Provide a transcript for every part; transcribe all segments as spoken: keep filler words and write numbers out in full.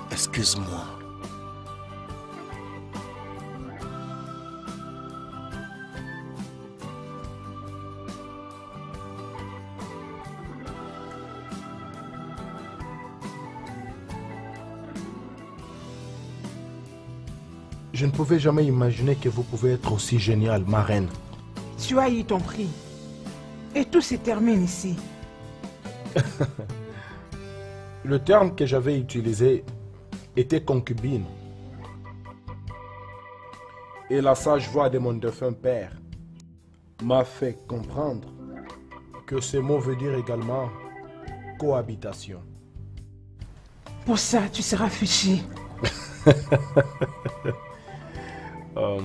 Excuse-moi. Je ne pouvais jamais imaginer que vous pouvez être aussi génial, ma reine. Tu as eu ton prix. Et tout se termine ici. Le terme que j'avais utilisé était concubine. Et la sage voix de mon défunt père m'a fait comprendre que ce mot veut dire également cohabitation. Pour ça, tu seras fichu. euh,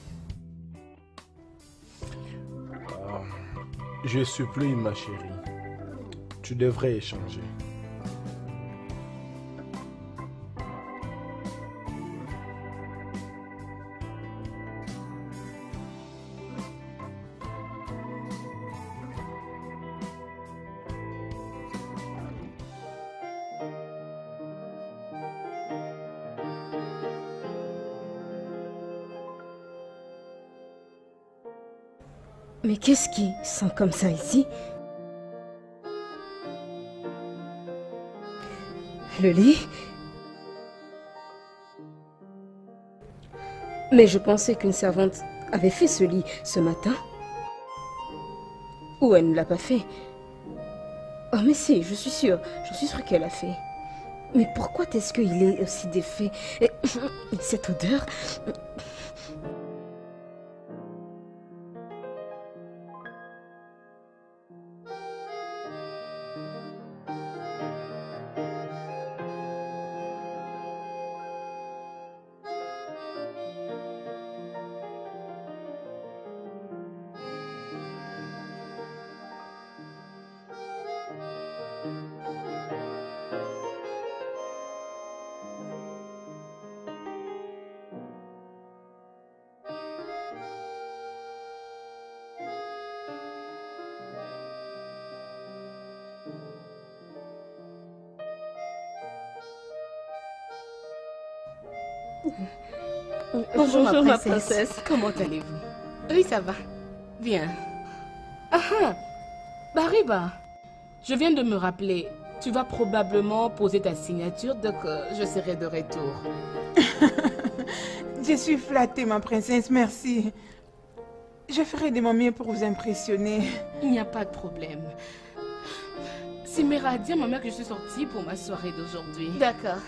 euh, je supplie, ma chérie. Tu devrais échanger. Mais qu'est-ce qui sent comme ça ici? Le lit? Mais je pensais qu'une servante avait fait ce lit ce matin. Ou elle ne l'a pas fait. Oh mais si, je suis sûre. Je suis sûre qu'elle a fait. Mais pourquoi est-ce qu'il est aussi défait? Et cette odeur... Bonjour, Bonjour ma, princesse. ma princesse. Comment allez-vous? Oui, ça va. Bien. Ah ah, Bariba, je viens de me rappeler. Tu vas probablement poser ta signature, donc euh, je serai de retour. Je suis flattée, ma princesse, merci. Je ferai de mon mieux pour vous impressionner. Il n'y a pas de problème. Simera a dit à ma mère que je suis sortie pour ma soirée d'aujourd'hui. D'accord.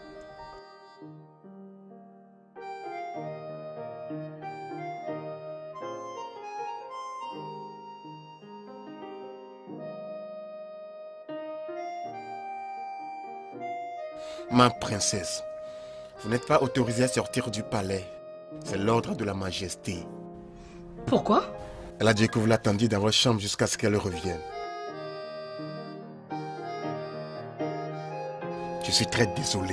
Ma princesse, vous n'êtes pas autorisée à sortir du palais. C'est l'ordre de la majesté. Pourquoi? Elle a dit que vous l'attendiez dans votre chambre jusqu'à ce qu'elle revienne. Je suis très désolé.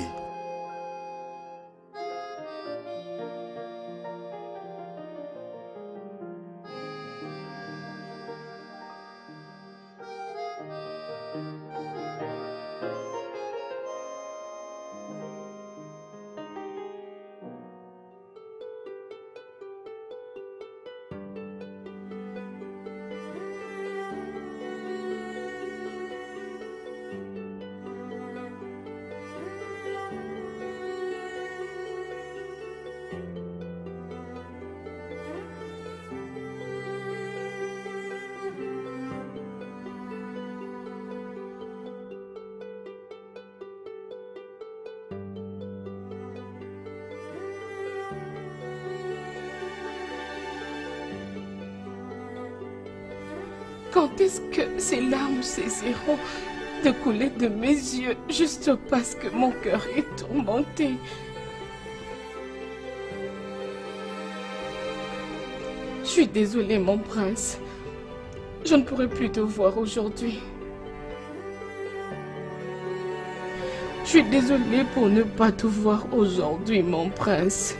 Quand est-ce que ces larmes cesseront de couler de mes yeux juste parce que mon cœur est tourmenté? Je suis désolée, mon prince. Je ne pourrai plus te voir aujourd'hui. Je suis désolée pour ne pas te voir aujourd'hui, mon prince.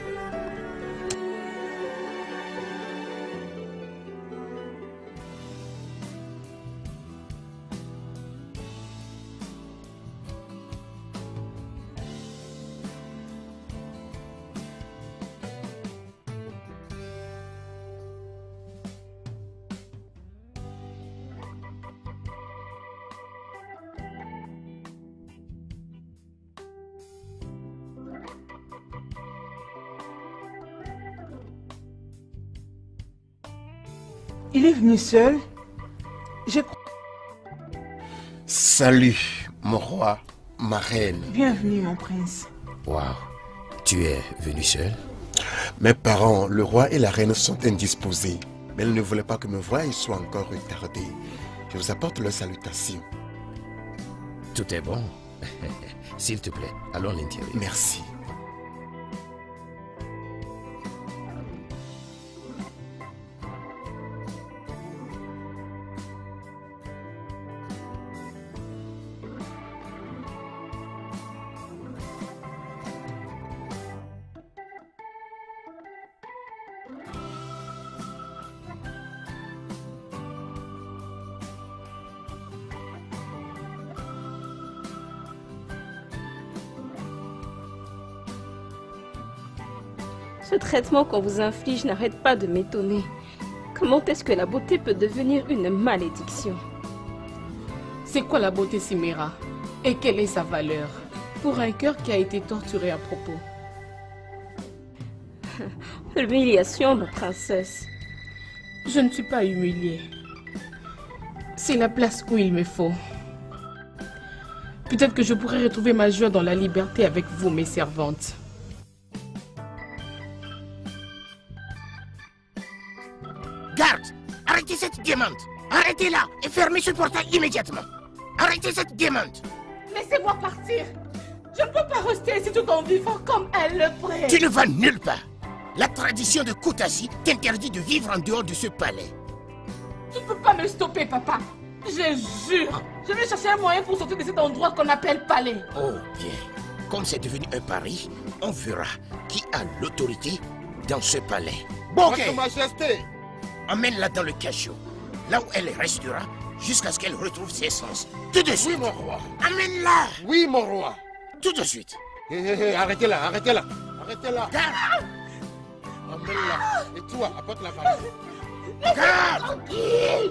Il est venu seul. Je... Salut, mon roi, ma reine. Bienvenue, mon prince. Waouh, tu es venu seul? Mes parents, le roi et la reine sont indisposés. Mais ils ne voulaient pas que me voie soit encore retardé. Je vous apporte leurs salutations. Tout est bon. S'il te plaît, allons à l'intérieur. Merci. Ce traitement qu'on vous inflige n'arrête pas de m'étonner. Comment est-ce que la beauté peut devenir une malédiction? C'est quoi la beauté, Simera? Et quelle est sa valeur pour un cœur qui a été torturé à propos? L'humiliation, ma princesse. Je ne suis pas humiliée. C'est la place où il me faut. Peut-être que je pourrais retrouver ma joie dans la liberté avec vous, mes servantes. Garde! Arrêtez cette guémante! Arrêtez-la et fermez ce portail immédiatement! Arrêtez cette guémante! Laissez-moi partir! Je ne peux pas rester ici tout en vivant comme elle le prie! Tu ne vas nulle part! La tradition de Koutasi t'interdit de vivre en dehors de ce palais. Tu ne peux pas me stopper, papa! Je jure! Je vais chercher un moyen pour sortir de cet endroit qu'on appelle palais! Oh bien! Comme c'est devenu un pari, on verra qui a l'autorité dans ce palais. Bon, Votre Majesté! Emmène-la dans le cachot, là où elle restera jusqu'à ce qu'elle retrouve ses sens. Tout de suite. Oui, mon roi. Amène-la. Oui, mon roi. Tout de suite. Hé, hé, hé, arrêtez-la, arrêtez-la. Arrêtez-la. Garde. Emmène-la. Et toi, apporte la valise. Garde. Tranquille.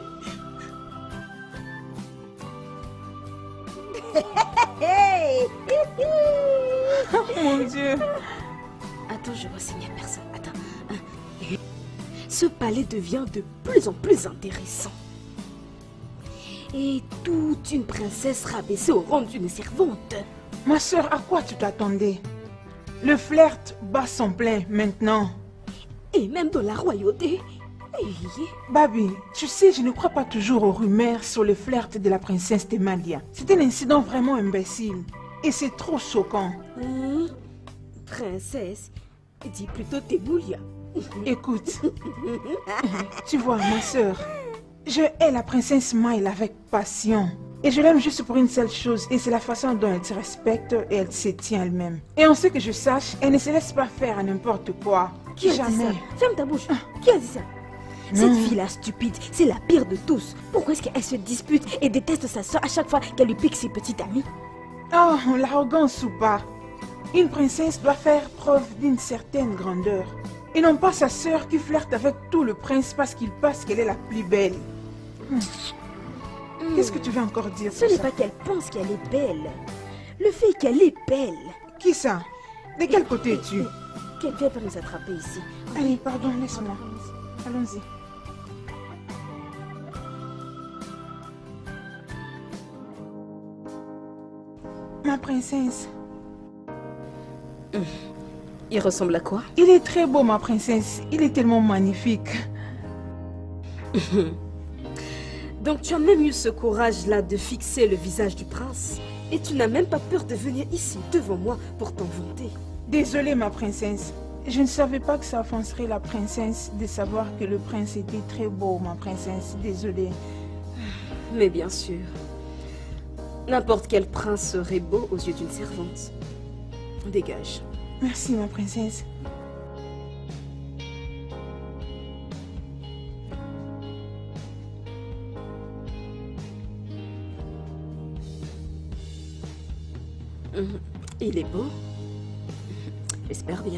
Oh mon Dieu. Attends, je vois signer à personne. Attends. Ce palais devient de plus en plus intéressant. Et toute une princesse rabaissée au rang d'une servante. Ma soeur, à quoi tu t'attendais? Le flirt bat son plein maintenant. Et même dans la royauté. Babi, tu sais, je ne crois pas toujours aux rumeurs sur le flirt de la princesse Temalia. C'est un incident vraiment imbécile. Et c'est trop choquant. Hum, princesse, dis plutôt Temoulia. Écoute, tu vois, ma soeur, je hais la princesse Maïla avec passion. Et je l'aime juste pour une seule chose, et c'est la façon dont elle se respecte et elle se tient elle-même. Et en ce que je sache, elle ne se laisse pas faire à n'importe quoi. Qui a Jamais. dit ça? Ferme ta bouche. Qui a dit ça? Cette fille-là stupide, c'est la pire de tous. Pourquoi est-ce qu'elle se dispute et déteste sa soeur à chaque fois qu'elle lui pique ses petites amies? Oh, l'arrogance ou pas. Une princesse doit faire preuve d'une certaine grandeur. Et non pas sa sœur qui flirte avec tout le prince parce qu'il pense qu'elle est la plus belle. Hmm. Hmm. Qu'est-ce que tu veux encore dire? Ce n'est pas qu'elle pense qu'elle est belle. Le fait qu'elle est belle. Qui ça? De quel côté es-tu? Quelqu'un va nous attraper ici. Allez, pardon, laisse-moi. Allons-y. Ma princesse. Mmh. Il ressemble à quoi? Il est très beau, ma princesse. Il est tellement magnifique. Donc tu as même eu ce courage-là de fixer le visage du prince. Et tu n'as même pas peur de venir ici, devant moi, pour t'en vanter. Désolée, ma princesse. Je ne savais pas que ça offenserait la princesse de savoir que le prince était très beau, ma princesse. Désolée. Mais bien sûr. N'importe quel prince serait beau aux yeux d'une servante. Dégage. Merci, ma princesse. Il est beau. J'espère bien.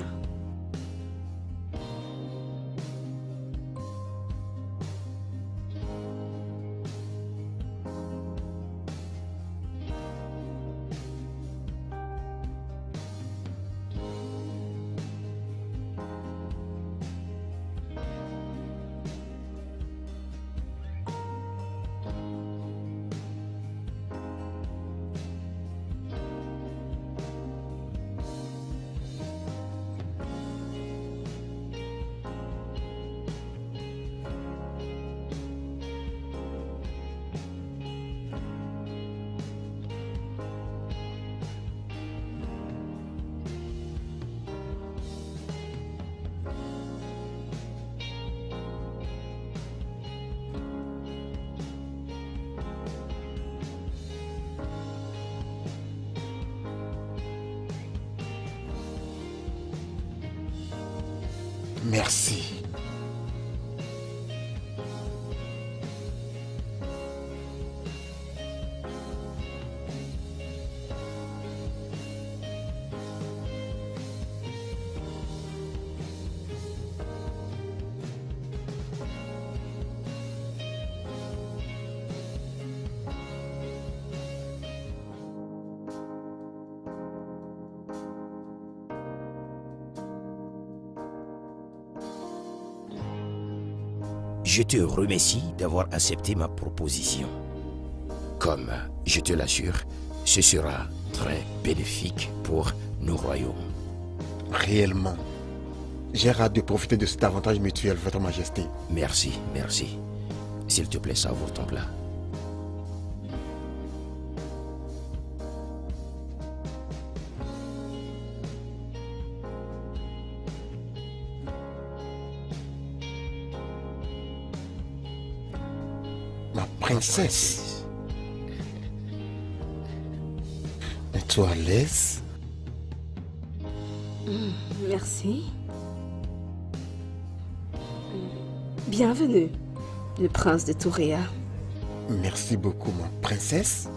Merci. Je te remercie d'avoir accepté ma proposition. Comme je te l'assure, ce sera très bénéfique pour nos royaumes. Réellement, j'ai hâte de profiter de cet avantage mutuel, Votre Majesté. Merci, merci. S'il te plaît, savoure ton plat. Princesse. Es-tu à l'aise? Mmh, merci. Bienvenue, le prince de Touréa. Merci beaucoup, ma princesse.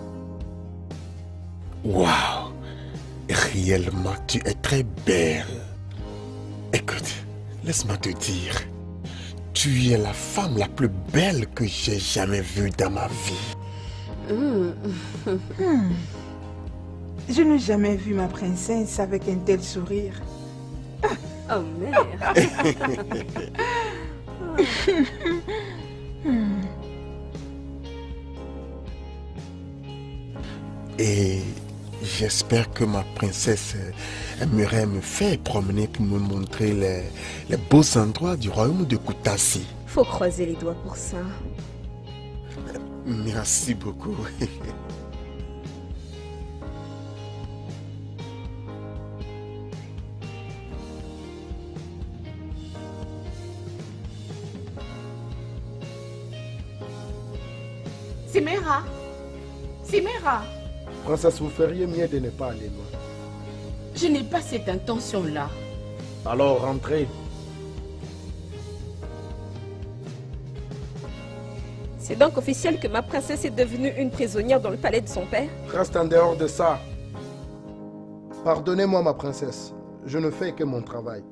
Waouh! Réellement, tu es très belle. Écoute, laisse-moi te dire. Tu es la femme la plus belle que j'ai jamais vue dans ma vie. Mmh. Mmh. Je n'ai jamais vu ma princesse avec un tel sourire. Oh mère. mmh. Et j'espère que ma princesse aimerait me faire promener pour me montrer les, les beaux endroits du royaume de Kutaisi. Faut croiser les doigts pour ça. Merci beaucoup. Simera, Simera. Princesse, vous feriez mieux de ne pas aller loin. Je n'ai pas cette intention-là. Alors rentrez. C'est donc officiel que ma princesse est devenue une prisonnière dans le palais de son père? Reste en dehors de ça. Pardonnez-moi, ma princesse. Je ne fais que mon travail.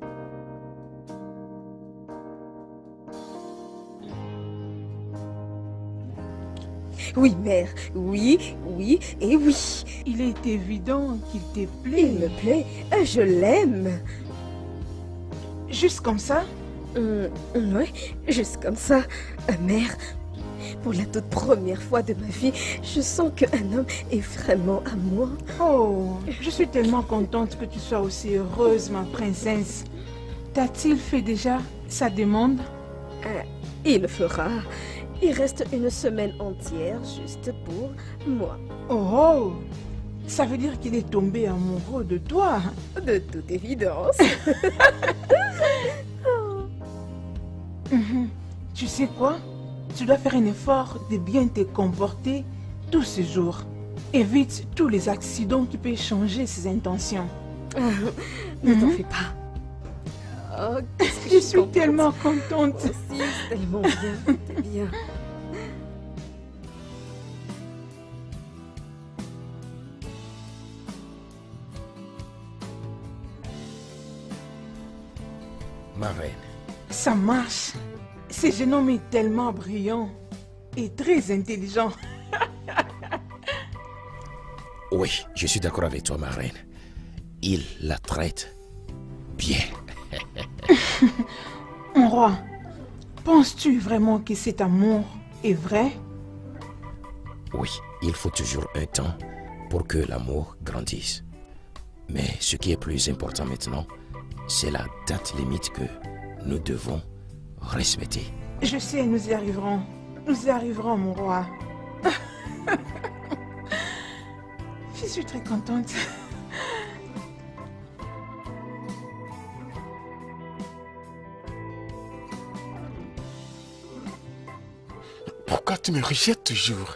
Oui, mère. Oui, oui et oui. Il est évident qu'il te plaît. Il me plaît. Je l'aime. Juste comme ça? Mmh, oui, juste comme ça. Mère, pour la toute première fois de ma vie, je sens qu'un homme est vraiment à moi. Oh, je suis tellement contente que tu sois aussi heureuse, ma princesse. T'a-t-il fait déjà sa demande? euh, Il le fera. Il reste une semaine entière juste pour moi. Oh, ça veut dire qu'il est tombé amoureux de toi. De toute évidence. oh. mmh. Tu sais quoi? Tu dois faire un effort de bien te comporter tous ces jours. Évite tous les accidents qui peuvent changer ses intentions. Ne mmh. t'en fais pas. Oh, que je, je suis contente. Tellement contente. Aussi, c'est tellement bien, c'est bien. Ma reine. Ça marche. Ce jeune homme est tellement brillant et très intelligent. Oui, je suis d'accord avec toi, ma reine. Il la traite bien. Mon roi, penses-tu vraiment que cet amour est vrai? Oui, il faut toujours un temps pour que l'amour grandisse. Mais ce qui est plus important maintenant, c'est la date limite que nous devons respecter. Je sais, nous y arriverons. Nous y arriverons, mon roi. Je suis très contente. Pourquoi tu me rejettes toujours?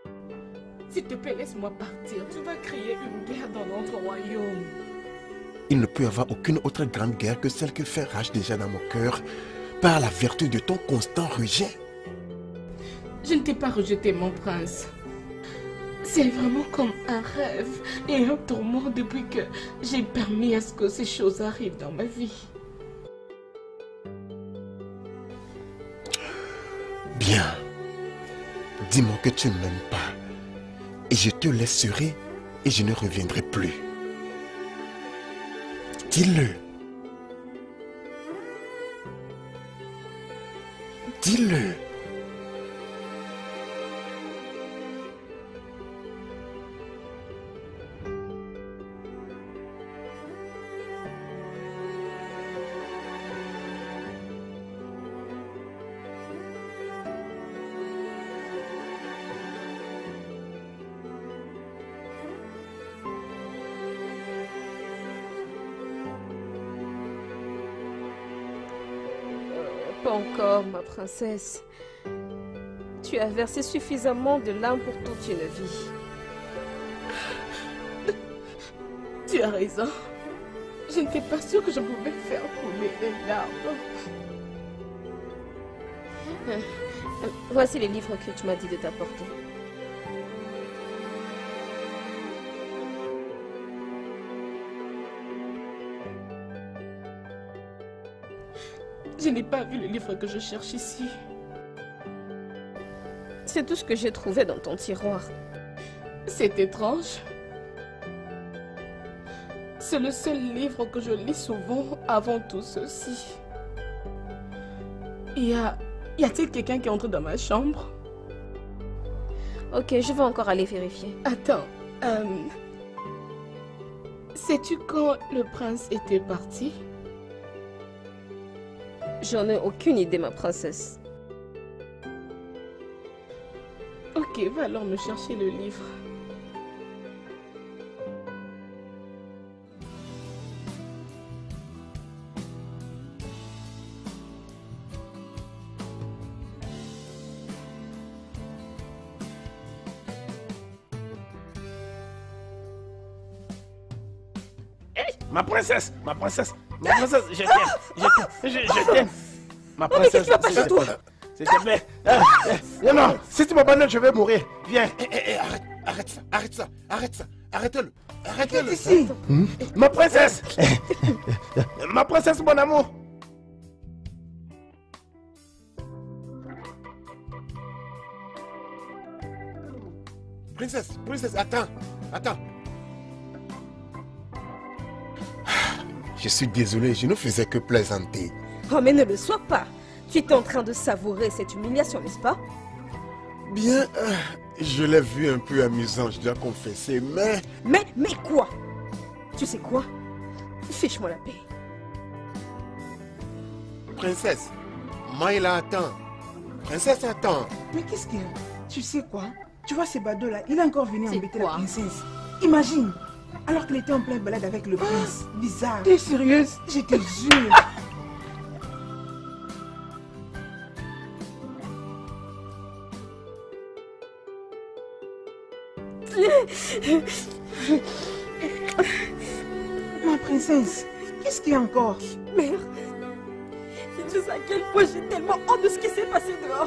S'il te plaît, laisse-moi partir. Tu vas créer une guerre dans notre royaume. il ne peut y avoir aucune autre grande guerre que celle que fait rage déjà dans mon cœur par la vertu de ton constant rejet. Je ne t'ai pas rejeté, mon prince. C'est vraiment comme un rêve et un tourment depuis que j'ai permis à ce que ces choses arrivent dans ma vie. Bien. Dis-moi que tu ne m'aimes pas. Et je te laisserai et je ne reviendrai plus. Dis-le. Dis-le. Pas encore, ma princesse. Tu as versé suffisamment de larmes pour toute une vie. Tu as raison. Je n'étais pas sûre que je pouvais faire couler des larmes. Euh, euh, voici les livres que tu m'as dit de t'apporter. Je n'ai pas vu le livre que je cherche ici. C'est tout ce que j'ai trouvé dans ton tiroir. C'est étrange. C'est le seul livre que je lis souvent avant tout ceci. Y a... Y a-t-il quelqu'un qui entre dans ma chambre? Ok, je vais encore aller vérifier. Attends. Euh... Sais-tu quand le prince était parti? J'en ai aucune idée, ma princesse. Ok, va alors me chercher le livre. Hey, ma princesse, ma princesse, ma princesse, je t'aime, je t'aime, je, je t'aime. Ma princesse, s'il te plaît, s'il te plaît. Ah, ah, non, si tu m'abandonnes, je vais mourir. Viens. Hé, hé, hé, arrête, arrête ça, arrête ça, arrête ça, arrête-le, arrête-le. Ici. Hmm? Ma princesse, ma princesse, mon amour. Princesse, princesse, attends, attends. Je suis désolé, je ne faisais que plaisanter. Oh, mais ne le sois pas. Tu étais en train de savourer cette humiliation, n'est-ce pas? Bien, euh, je l'ai vu un peu amusant, je dois confesser, mais... Mais, mais quoi? Tu sais quoi? Fiche-moi la paix. Princesse, Maïla attend. Princesse attend. Mais qu'est-ce qu'il y a? Tu sais quoi? Tu vois ces badauds là, il est encore venu C'est embêter quoi? la princesse. Imagine, alors qu'il était en pleine balade avec le prince. Bizarre. T'es sérieuse? Je te jure. Ma princesse, qu'est-ce qu'il y a encore? Mère, je sais à quel point j'ai tellement honte de ce qui s'est passé dehors.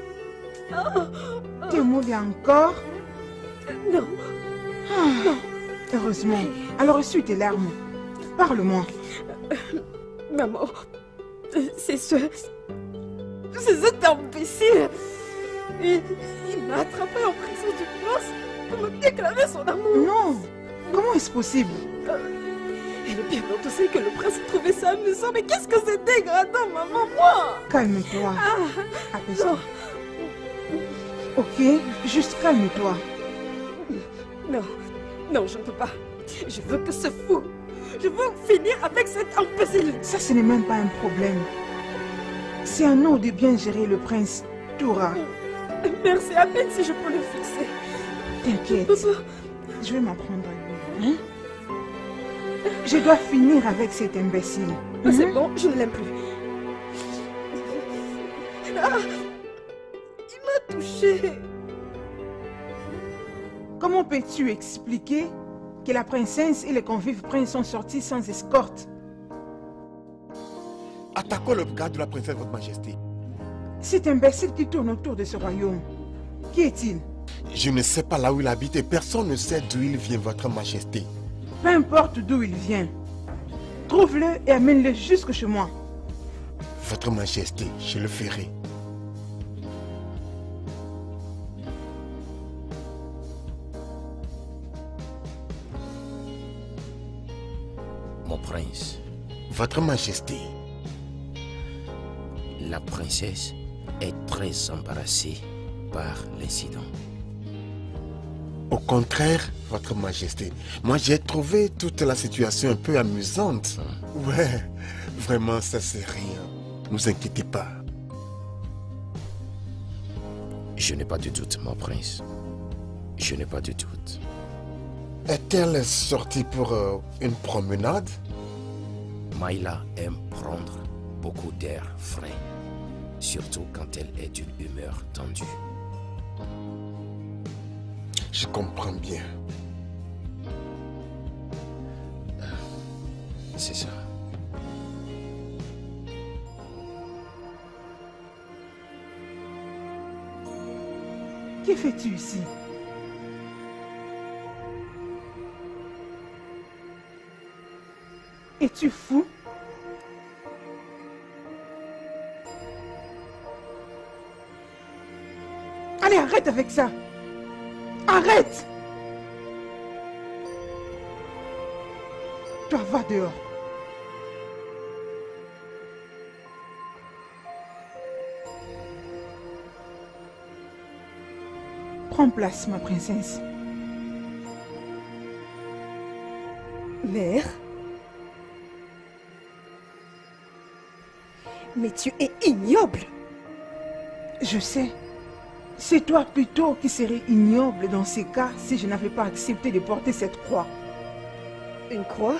Oh. T'es mauvais encore? Non. Ah, non. Heureusement. Alors essuie tes larmes. Parle-moi. Maman, c'est ce... C'est cet imbécile. Il, il m'a attrapé en prison du prince pour me déclarer son amour. Non. Comment est-ce possible? Et le pire dans tout, c'est que le prince trouvait ça amusant. Mais qu'est-ce que c'est dégradant, maman, moi? Calme-toi. Ah, Apaise-toi. Ok, juste calme-toi. Non, non, je ne peux pas. Je veux que ce fou... Je veux finir avec cet imbécile. Ça, ce n'est même pas un problème. C'est à nous de bien gérer le prince Toura. Merci, à peine si je peux le fixer. T'inquiète. Je vais m'en prendre à lui. Hein? Je dois finir avec cet imbécile. C'est Hein? bon, je ne l'aime plus. Ah, il m'a touché. Comment peux-tu expliquer que la princesse et les convives princes sont sortis sans escorte. Attaquons le garde de la princesse, votre majesté. Cet imbécile qui tourne autour de ce royaume, qui est-il? Je ne sais pas là où il habite et personne ne sait d'où il vient, votre majesté. Peu importe d'où il vient. Trouve-le et amène-le jusque chez moi. Votre majesté, je le ferai. Mon prince. Votre majesté. La princesse est très embarrassée par l'incident. Au contraire, votre majesté, moi j'ai trouvé toute la situation un peu amusante. Hum. Ouais, vraiment ça c'est rien. Ne vous inquiétez pas. Je n'ai pas de doute, mon prince. Je n'ai pas de doute. Est-elle sortie pour euh, une promenade? Maïla aime prendre beaucoup d'air frais, surtout quand elle est d'une humeur tendue. Je comprends bien. Euh, C'est ça. Que fais-tu ici? Es-tu fou? Allez, arrête avec ça! Arrête! Toi, va dehors. Prends place, ma princesse. Mère? Mais tu es ignoble! Je sais. C'est toi plutôt qui serais ignoble dans ces cas si je n'avais pas accepté de porter cette croix. Une croix?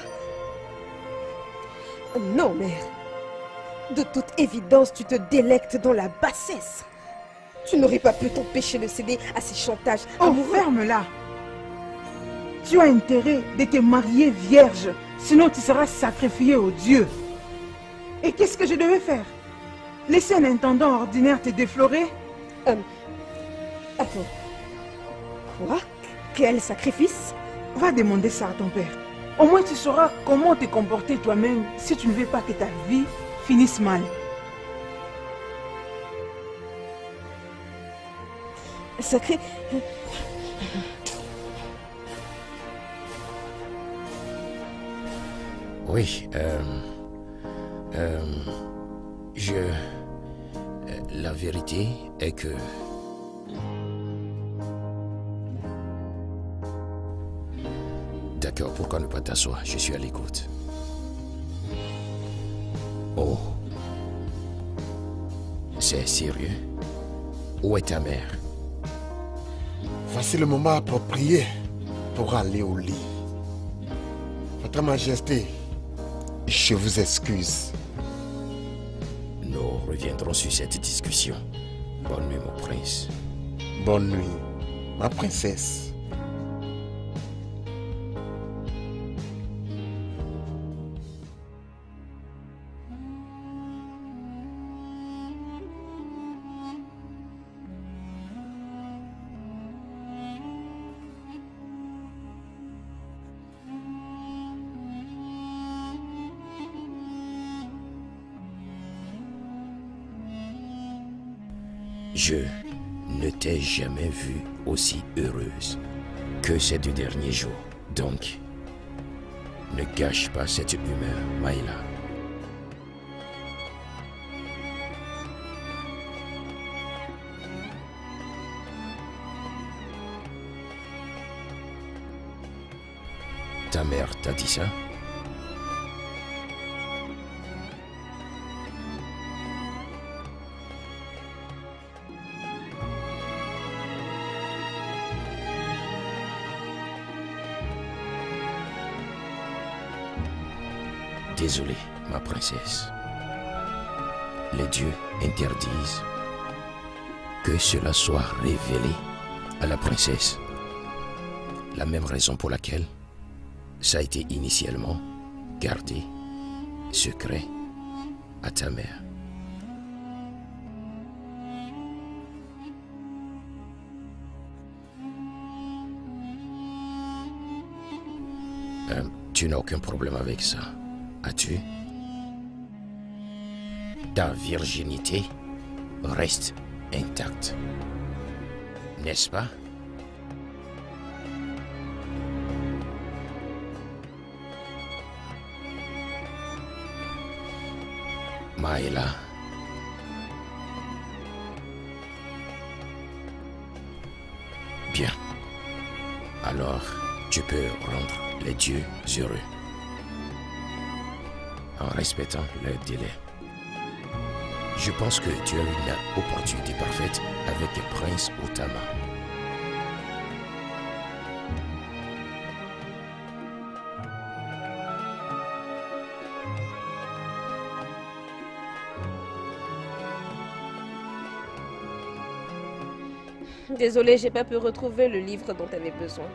Non, mère. De toute évidence, tu te délectes dans la bassesse. Tu n'aurais pas pu t'empêcher de céder à ces chantages amoureux. Oh, ferme-la! Tu as intérêt de te marier vierge, sinon tu seras sacrifiée aux dieux. Et qu'est-ce que je devais faire? Laisser un intendant ordinaire te déflorer? Euh, attends. Quoi? Quel sacrifice? Va demander ça à ton père. Au moins tu sauras comment te comporter toi-même si tu ne veux pas que ta vie finisse mal. Sacré... Oui, euh... Euh... Je... euh, La vérité est que... D'accord, pourquoi ne pas t'asseoir? Je suis à l'écoute. Oh. C'est sérieux? Où est ta mère? Voici le moment approprié pour aller au lit. Votre Majesté, je vous excuse. Nous reviendrons sur cette discussion. Bonne nuit, mon prince. Bonne nuit, ma princesse. Je ne t'ai jamais vue aussi heureuse que ces deux derniers jours. Donc, ne gâche pas cette humeur, Maïla. Ta mère t'a dit ça? Désolé, ma princesse. Les dieux interdisent que cela soit révélé à la princesse. La même raison pour laquelle ça a été initialement gardé secret à ta mère. Euh, tu n'as aucun problème avec ça, as-tu? Ta virginité reste intacte, n'est-ce pas? Maïla. Bien. Alors, tu peux rendre les dieux heureux en respectant leur délai. Je pense que tu as une opportunité parfaite avec le prince Otama. Désolée, j'ai pas pu retrouver le livre dont tu avais besoin.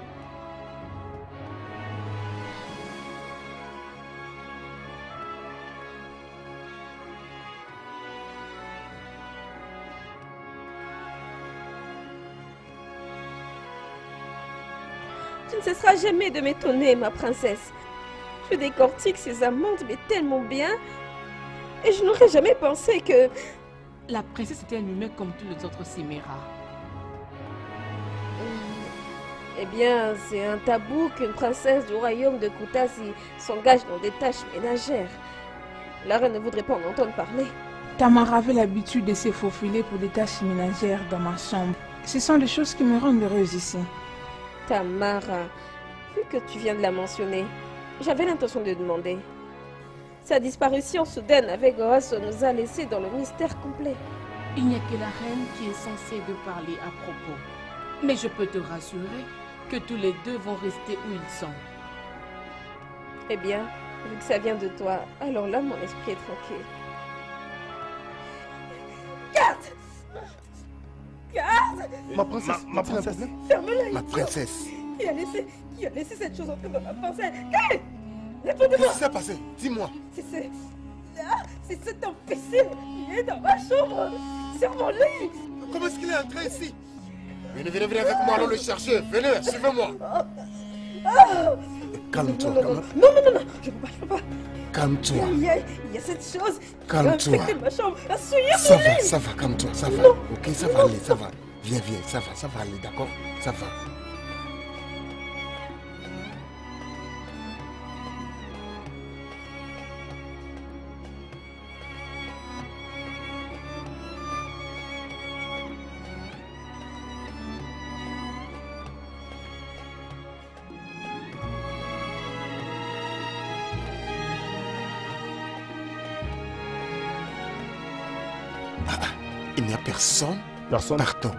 Tu ne cesseras jamais de m'étonner, ma princesse. Je décortique ces amandes, mais tellement bien. Et je n'aurais jamais pensé que... La princesse était un humain comme tous les autres Chiméras. Eh bien, c'est un tabou qu'une princesse du royaume de Kutasi s'engage dans des tâches ménagères. La reine ne voudrait pas en entendre parler. Tamara avait l'habitude de se faufiler pour des tâches ménagères dans ma chambre. Ce sont des choses qui me rendent heureuse ici. Tamara, vu que tu viens de la mentionner, j'avais l'intention de demander. Sa disparition soudaine avec Goraso nous a laissés dans le mystère complet. Il n'y a que la reine qui est censée de parler à propos. Mais je peux te rassurer que tous les deux vont rester où ils sont. Eh bien, vu que ça vient de toi, alors là, mon esprit est tranquille. Garde! Garde! Ma princesse, ma, ma princesse. Ferme-la. Ma princesse. Qui a laissé, qui a laissé cette chose entrer dans ma princesse? Qu'est-ce qui s'est passé? Dis-moi. C'est c'est cet imbécile qui est dans ma chambre, sur mon lit. Comment est-ce qu'il est entré ici? Venez, venez, venez avec moi, allons le chercher. Venez, suivez-moi. Calme-toi. Non, non, non, non, non, non, je ne peux pas, je peux pas. Calme-toi. Il y a, il y a cette chose. Calme-toi. Ma chambre, à souiller ça mon va, lit. ça va, calme-toi, ça va. Non. Ok, ça va aller, ça va. Viens, viens, ça va, ça va aller, d'accord? Ça va. Il n'y a personne. Personne. Partons.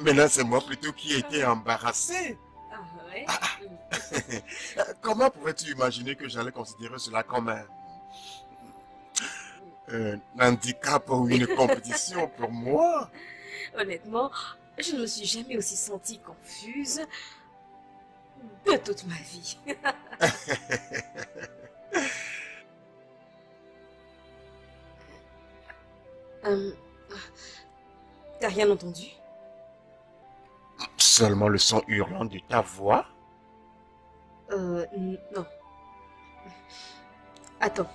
Maintenant, c'est moi plutôt qui ai été embarrassé. Ah ouais. Ah. Comment pouvais-tu imaginer que j'allais considérer cela comme un, un handicap ou une compétition pour moi? Honnêtement, je ne me suis jamais aussi sentie confuse de toute ma vie. euh, T'as rien entendu? Seulement le son hurlant de ta voix? Euh, non. Attends.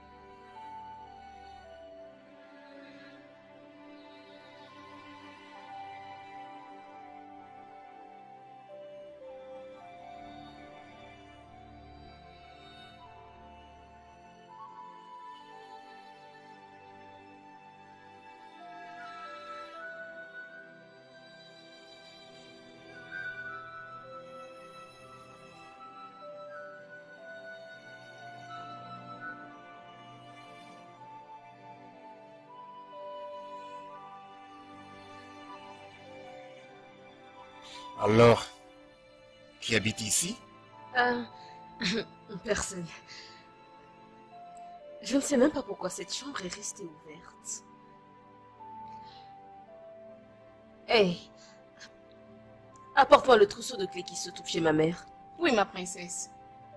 Alors, qui habite ici? Euh, personne. Je ne sais même pas pourquoi cette chambre est restée ouverte. Hey, apporte-moi le trousseau de clés qui se trouve chez ma mère. Oui, ma princesse.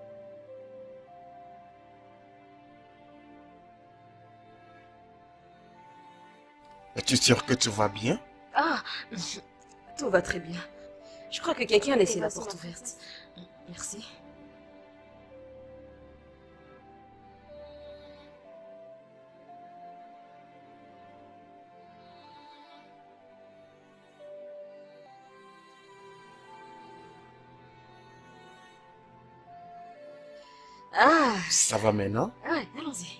Es-tu sûr que tu vas bien? Ah, tout va très bien. Je crois que quelqu'un a laissé la porte ouverte. Merci. Ah! Ça va maintenant? Ouais, allons-y.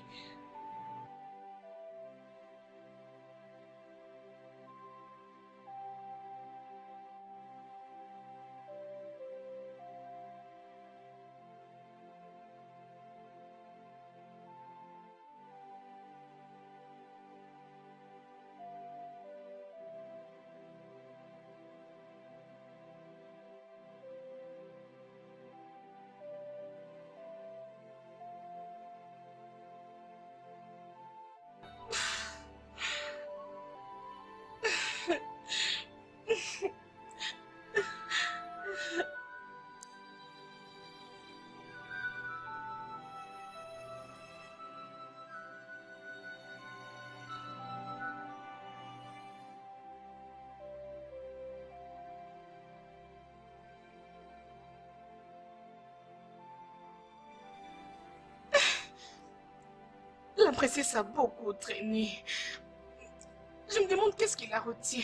La princesse a beaucoup traîné. Je me demande qu'est-ce qui la retient.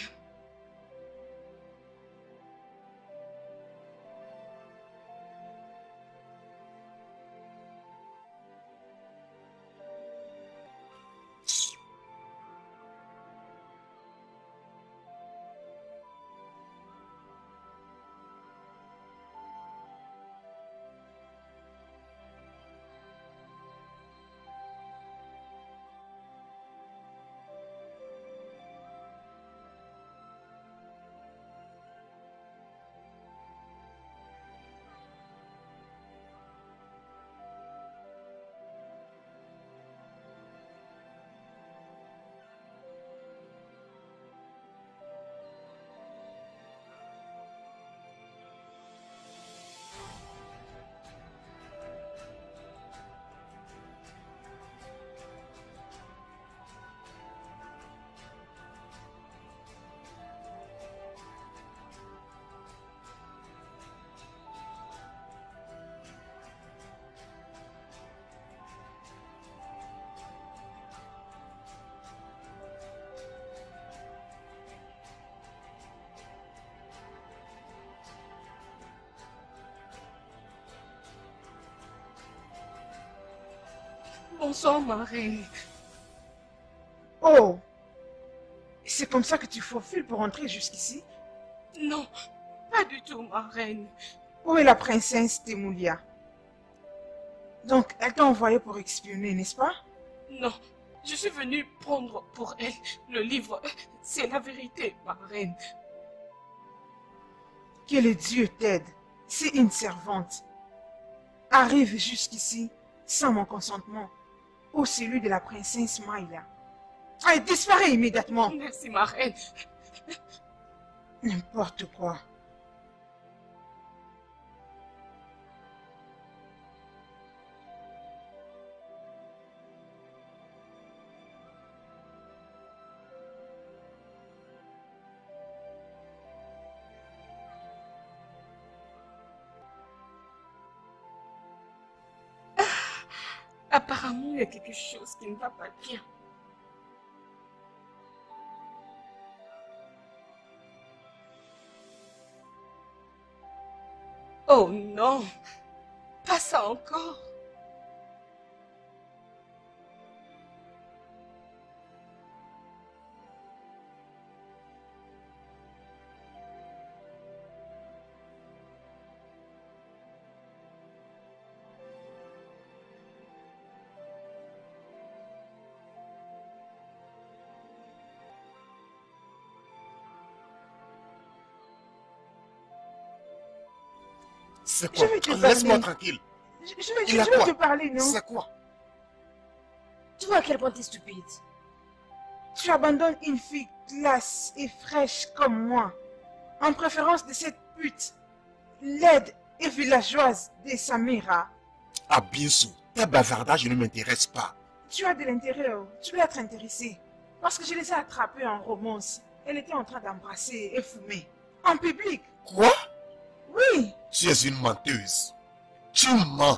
Bonsoir, ma reine. Oh! C'est comme ça que tu faufiles pour entrer jusqu'ici? Non, pas du tout, ma reine. Où est la princesse Temoulia? Donc, elle t'a envoyé pour espionner, n'est-ce pas? Non, je suis venue prendre pour elle le livre. C'est la vérité, ma reine. Que le Dieu t'aide. Si une servante arrive jusqu'ici sans mon consentement ou celui de la princesse Maïla, elle disparaît immédiatement. Merci, ma reine. N'importe quoi. Apparemment, il y a quelque chose qui ne va pas bien. Oh non, pas ça encore. C'est quoi? Je vais te Laisse-moi parler. tranquille. Je, je vais, Il je a vais quoi? te parler, non? C'est quoi? Tu vois à quel point t'es stupide. Tu abandonnes une fille classe et fraîche comme moi, en préférence de cette pute, laide et villageoise de Samira. Ah, bien sûr. Tes bavardages ne m'intéressent pas. Tu as de l'intérêt, oh. Tu dois être intéressé. Parce que je les ai attrapés en romance. Elle était en train d'embrasser et fumer. En public. Quoi? Oui. Tu es une menteuse. Tu mens.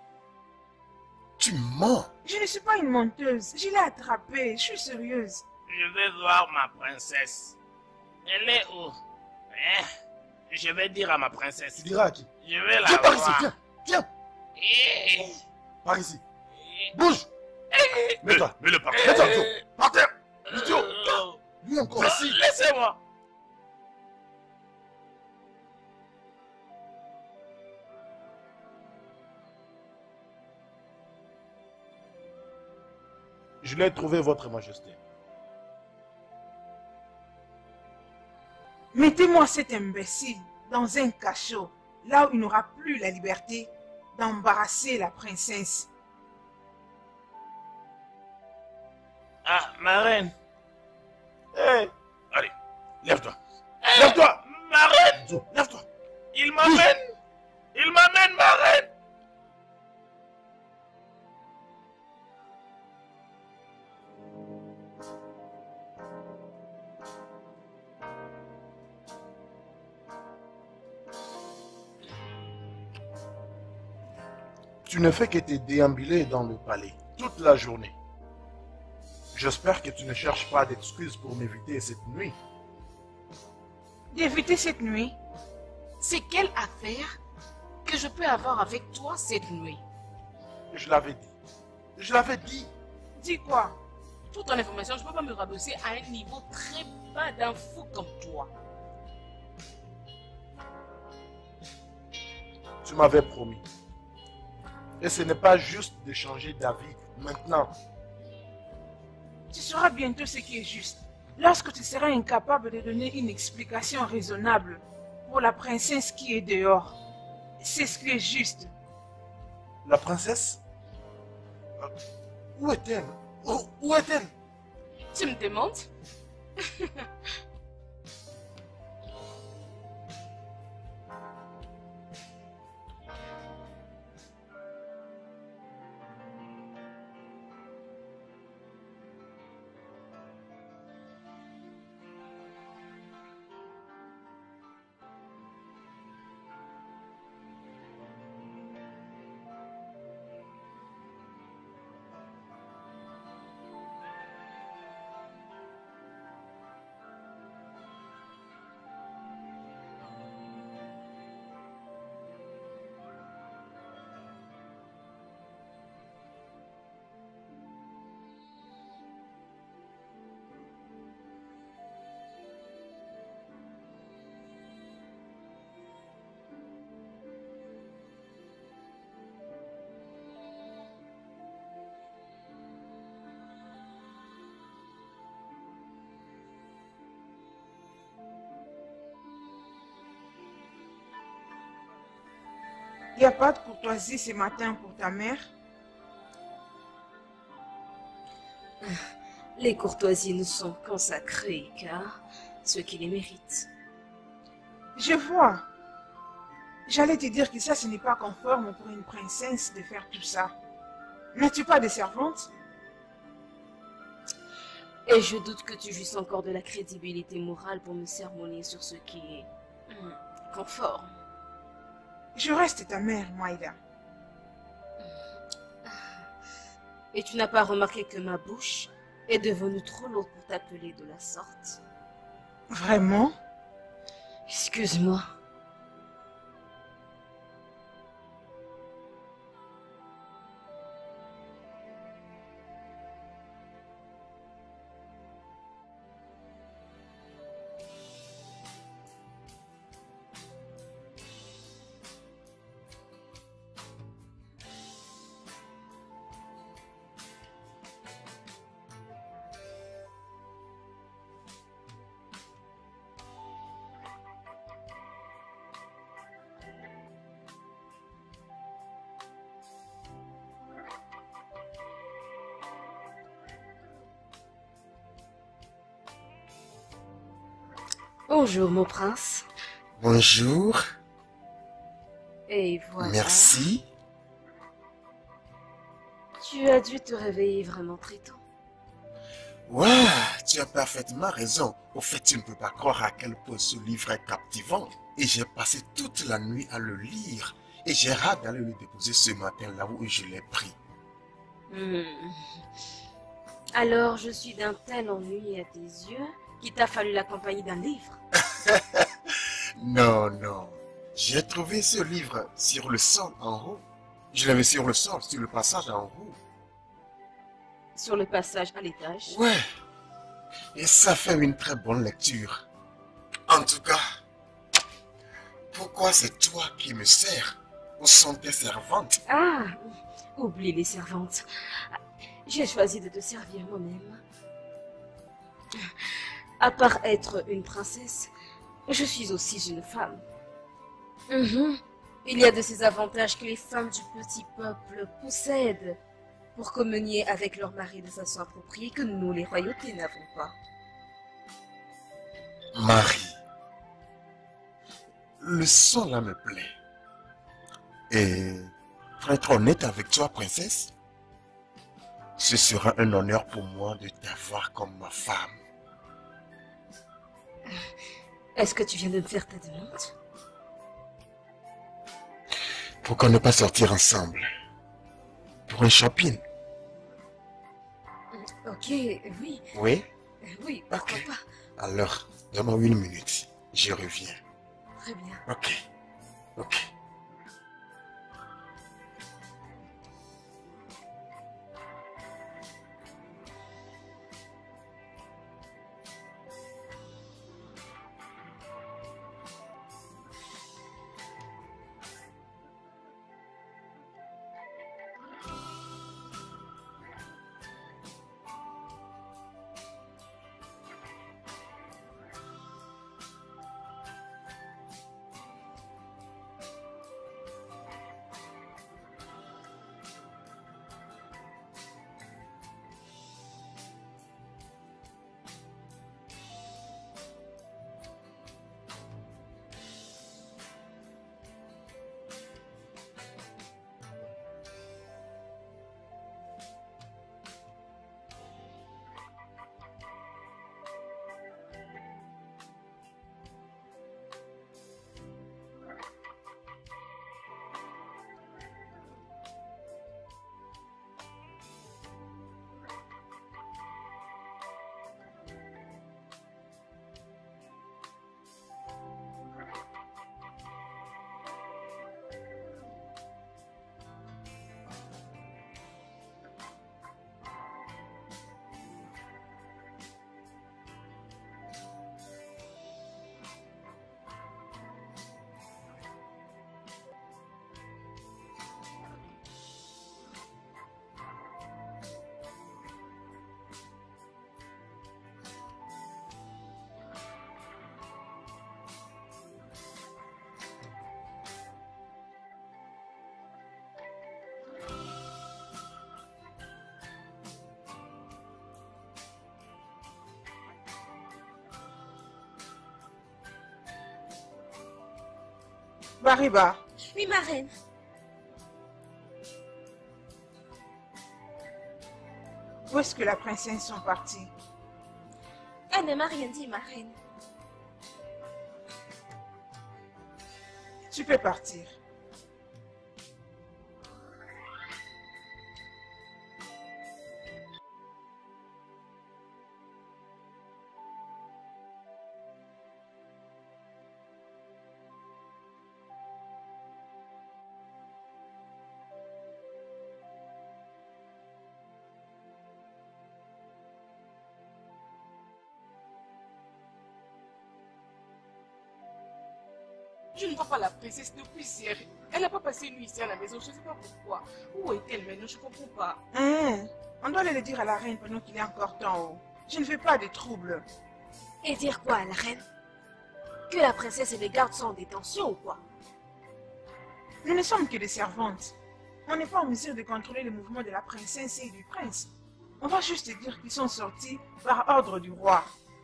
Tu mens. Je ne suis pas une menteuse. Je l'ai attrapée. Je suis sérieuse. Je vais voir ma princesse. Elle est où? Hein? Je vais dire à ma princesse. Tu diras à qui? Je vais la Viens par ici, voir. viens, viens. Eh, Par ici. Bouge. eh, Mets-toi. Mets-le par Mets-toi, terre. Joe. Par terre. Idiot. Euh, Lui encore. Ici. Laissez-moi. Je l'ai trouvé, votre majesté. Mettez-moi cet imbécile dans un cachot, là où il n'aura plus la liberté d'embarrasser la princesse. Ah, ma reine. Hé, Allez. lève-toi. Eh, Lève-toi. ma reine. Joe, lève-toi. Il m'amène. Il m'amène, ma reine. Tu ne fais que te déambuler dans le palais toute la journée. J'espère que tu ne cherches pas d'excuses pour m'éviter cette nuit. D'éviter cette nuit. C'est quelle affaire que je peux avoir avec toi cette nuit? Je l'avais dit. Je l'avais dit. Dis quoi? Pour ton information, je ne peux pas me rabaisser à un niveau très bas d'un fou comme toi. Tu m'avais promis. Et ce n'est pas juste de changer d'avis maintenant. Tu sauras bientôt ce qui est juste. Lorsque tu seras incapable de donner une explication raisonnable pour la princesse qui est dehors. C'est ce qui est juste. La princesse? Euh, Où est-elle? Où, où est-elle? Tu me demandes? Il n'y a pas de courtoisie ce matin pour ta mère? Les courtoisies nous sont consacrées, car ceux qui les méritent. Je vois. J'allais te dire que ça, ce n'est pas conforme pour une princesse de faire tout ça. N'as-tu pas de servante? Et je doute que tu jouisses encore de la crédibilité morale pour me sermonner sur ce qui est hum, conforme. Je reste ta mère, Maïda. Et tu n'as pas remarqué que ma bouche est devenue trop lourde pour t'appeler de la sorte? Vraiment? Excuse-moi. Bonjour, mon prince. Bonjour. Et voilà. Merci. Tu as dû te réveiller vraiment très tôt. Ouais, tu as parfaitement raison. Au fait, tu ne peux pas croire à quel point ce livre est captivant. Et j'ai passé toute la nuit à le lire. Et j'ai hâte d'aller le déposer ce matin là où je l'ai pris. Hmm. Alors, je suis d'un tel ennui à tes yeux qu'il t'a fallu la compagnie d'un livre. Non, non. J'ai trouvé ce livre sur le sol en haut. Je l'avais sur le sol, sur le passage en haut. Sur le passage à l'étage. Ouais. Et ça fait une très bonne lecture. En tout cas, pourquoi c'est toi qui me sers? Où sont tes servantes? Ah, oublie les servantes. J'ai choisi de te servir moi-même. À part être une princesse, je suis aussi une femme. Mm-hmm. Il y a de ces avantages que les femmes du petit peuple possèdent pour communier avec leur mari de façon appropriée que nous, les royautés, n'avons pas. Marie, le son là me plaît. Et pour être honnête avec toi, princesse, ce sera un honneur pour moi de t'avoir comme ma femme. Est-ce que tu viens de me faire ta demande? Pourquoi ne pas sortir ensemble? Pour un shopping? Ok, oui. Oui? Oui, pourquoi Ok. pas? Alors, donne-moi une minute. Je reviens. Très bien. Ok. Ok. Bariba. Oui, ma reine. Où est-ce que la princesse sont partis? Elle ne m'a rien dit, ma reine. Tu peux partir. Je ne vois pas la princesse depuis hier. Elle n'a pas passé une nuit ici à la maison, je ne sais pas pourquoi. Où est-elle maintenant? Je ne comprends pas. Hein? On doit aller le dire à la reine pendant qu'il est encore temps haut. Je ne fais pas de troubles. Et dire quoi à la reine? Que la princesse et les gardes sont en détention ou quoi? Nous ne sommes que des servantes. On n'est pas en mesure de contrôler les mouvements de la princesse et du prince. On va juste dire qu'ils sont sortis par ordre du roi.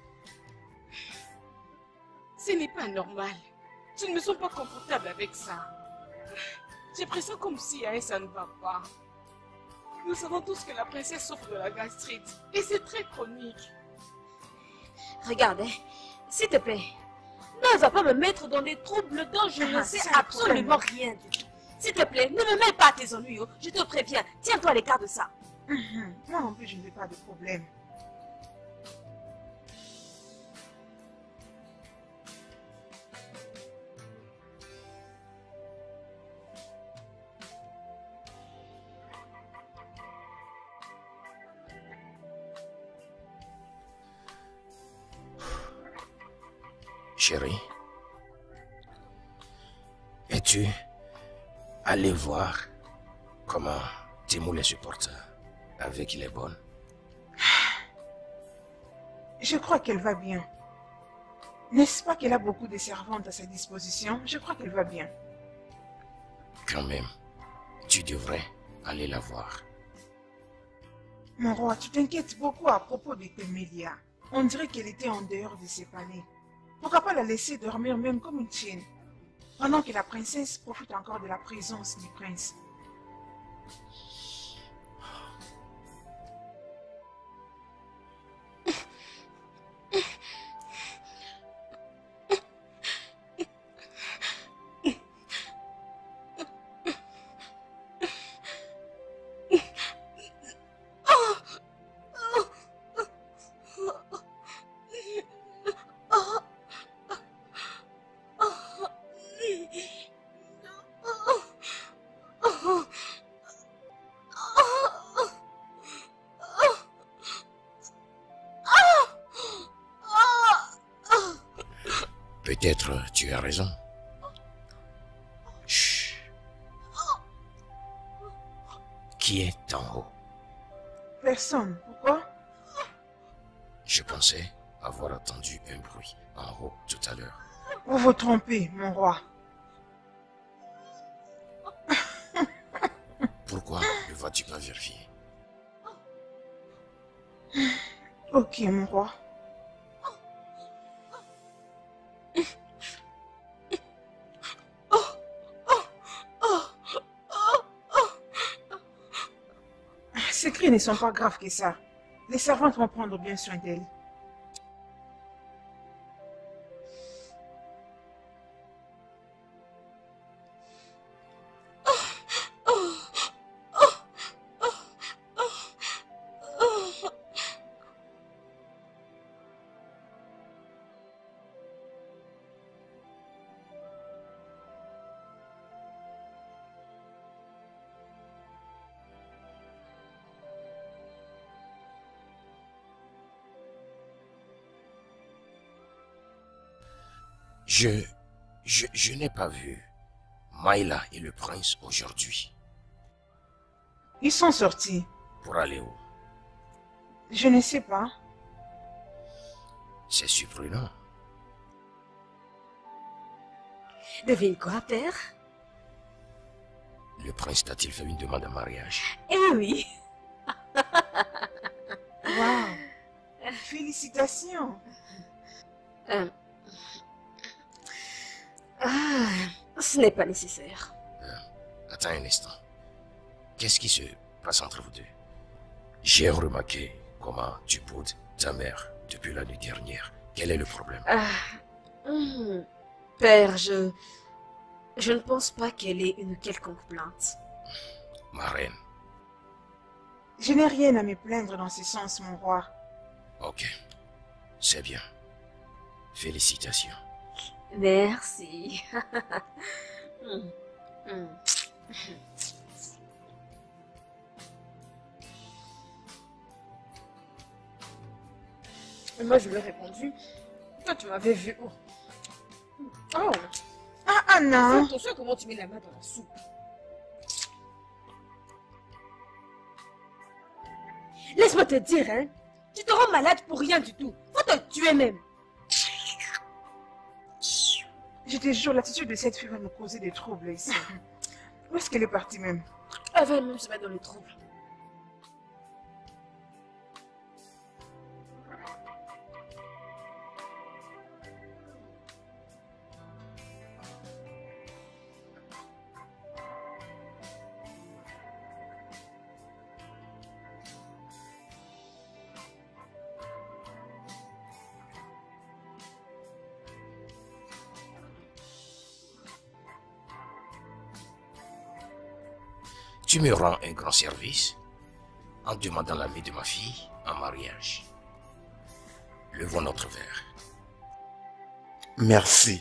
Ce n'est pas normal. Je ne me sens pas confortable avec ça. J'ai pris ça comme si à elle, ça ne va pas. Nous savons tous que la princesse souffre de la gastrite. Et c'est très chronique. Regarde, hein, s'il te plaît, ne va pas me mettre dans des troubles dont je ne Ah, sais c'est un absolument problème. rien du tout. S'il te plaît, ne me mêle pas à tes ennuis. Oh. Je te préviens, tiens-toi à l'écart de ça. Mhm. Moi non plus, je ne veux pas de problème. Chérie, es-tu allé voir comment Timou les supporte avec les bonnes? Je crois qu'elle va bien. N'est-ce pas qu'elle a beaucoup de servantes à sa disposition? Je crois qu'elle va bien. Quand même, tu devrais aller la voir. Mon roi, tu t'inquiètes beaucoup à propos de Temelia. On dirait qu'elle était en dehors de ses palais. Pourquoi pas la laisser dormir même comme une chienne, pendant que la princesse profite encore de la présence du prince? Peut-être tu as raison. Chut. Qui est en haut? Personne. Pourquoi? Je pensais avoir entendu un bruit en haut tout à l'heure. Vous vous trompez, mon roi. Pourquoi ne vas-tu pas vérifier? Ok, mon roi. Ces cris ne sont pas graves que ça. Les servantes vont prendre bien soin d'elle. Je... Je, je n'ai pas vu Maïla et le prince aujourd'hui. Ils sont sortis. Pour aller où? Je ne sais pas. C'est surprenant. Devine quoi, père? Le prince t'a-t-il fait une demande en mariage? Eh oui. Wow. Félicitations. Euh... Ah, Ce n'est pas nécessaire. Euh, attends un instant. Qu'est-ce qui se passe entre vous deux? J'ai remarqué comment tu boudes ta mère depuis la nuit dernière. Quel est le problème? Ah, hum, Père, je... Je ne pense pas qu'elle ait une quelconque plainte. Ma reine. Je n'ai rien à me plaindre dans ce sens, mon roi. Ok. C'est bien. Félicitations. Merci. Hum, hum. Et moi, je lui ai répondu. Toi, tu m'avais vu où? Oh, Ah, ah fais non. attention à comment tu mets la main dans la soupe. Laisse-moi te dire, hein. Tu te rends malade pour rien du tout. Faut te tuer même. Je te jure, l'attitude de cette fille va me causer des troubles ici. Où est-ce qu'elle est partie même? Elle va même se mettre dans les troubles. Tu me rends un grand service en demandant l'ami de ma fille en mariage. Levons notre verre. Merci.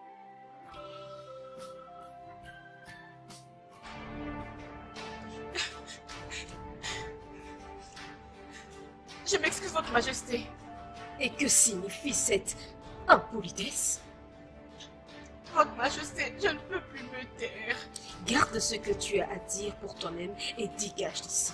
Je m'excuse, votre majesté. Et que signifie cette impolitesse? Votre majesté, je ne peux plus me taire. Garde ce que tu as à dire pour toi-même et dégage d'ici.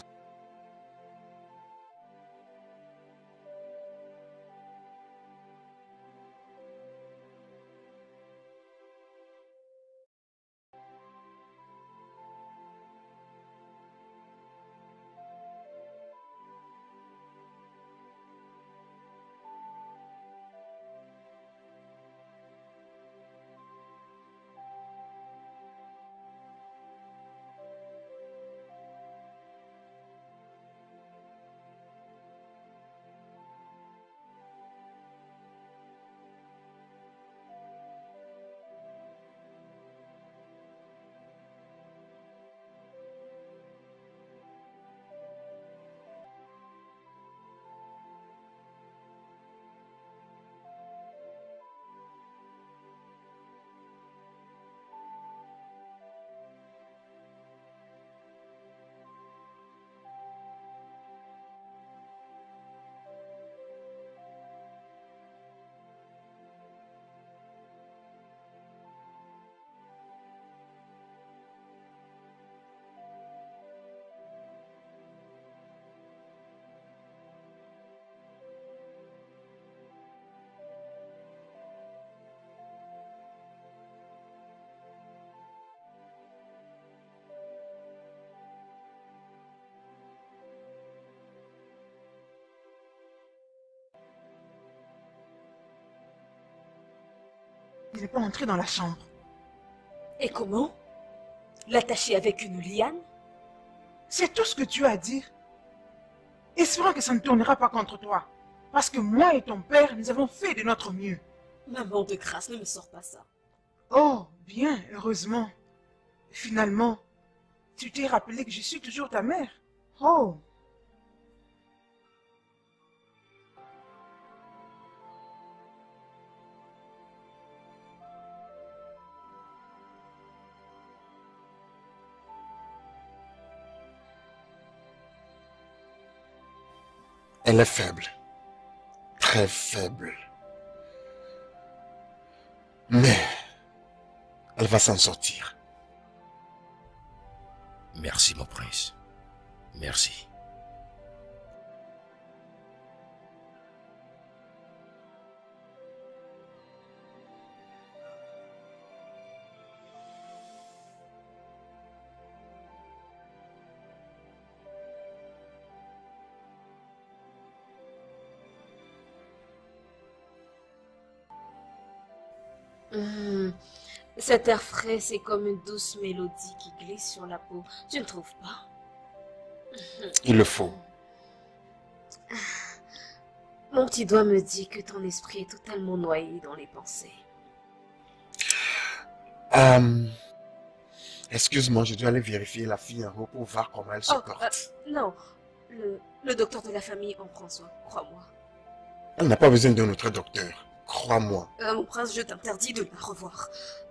Il n'est pas entré dans la chambre. Et comment? L'attacher avec une liane? C'est tout ce que tu as à dire. Espérons que ça ne tournera pas contre toi. Parce que moi et ton père, nous avons fait de notre mieux. Maman de grâce, ne me sors pas ça. Oh, bien, heureusement. Finalement, tu t'es rappelé que je suis toujours ta mère. Oh. Elle est faible. Très faible. Mais elle va s'en sortir. Merci, mon prince. Merci. Hum, Cet air frais, c'est comme une douce mélodie qui glisse sur la peau. Tu ne trouves pas? Il le faut. Mon petit doigt me dit que ton esprit est totalement noyé dans les pensées. Euh, Excuse-moi, je dois aller vérifier la fille en haut pour voir comment elle se Oh, porte. euh, non, le, le docteur de la famille en prend soin, crois-moi. Elle n'a pas besoin d'un autre docteur, crois-moi. Euh, mon prince, je t'interdis de la revoir.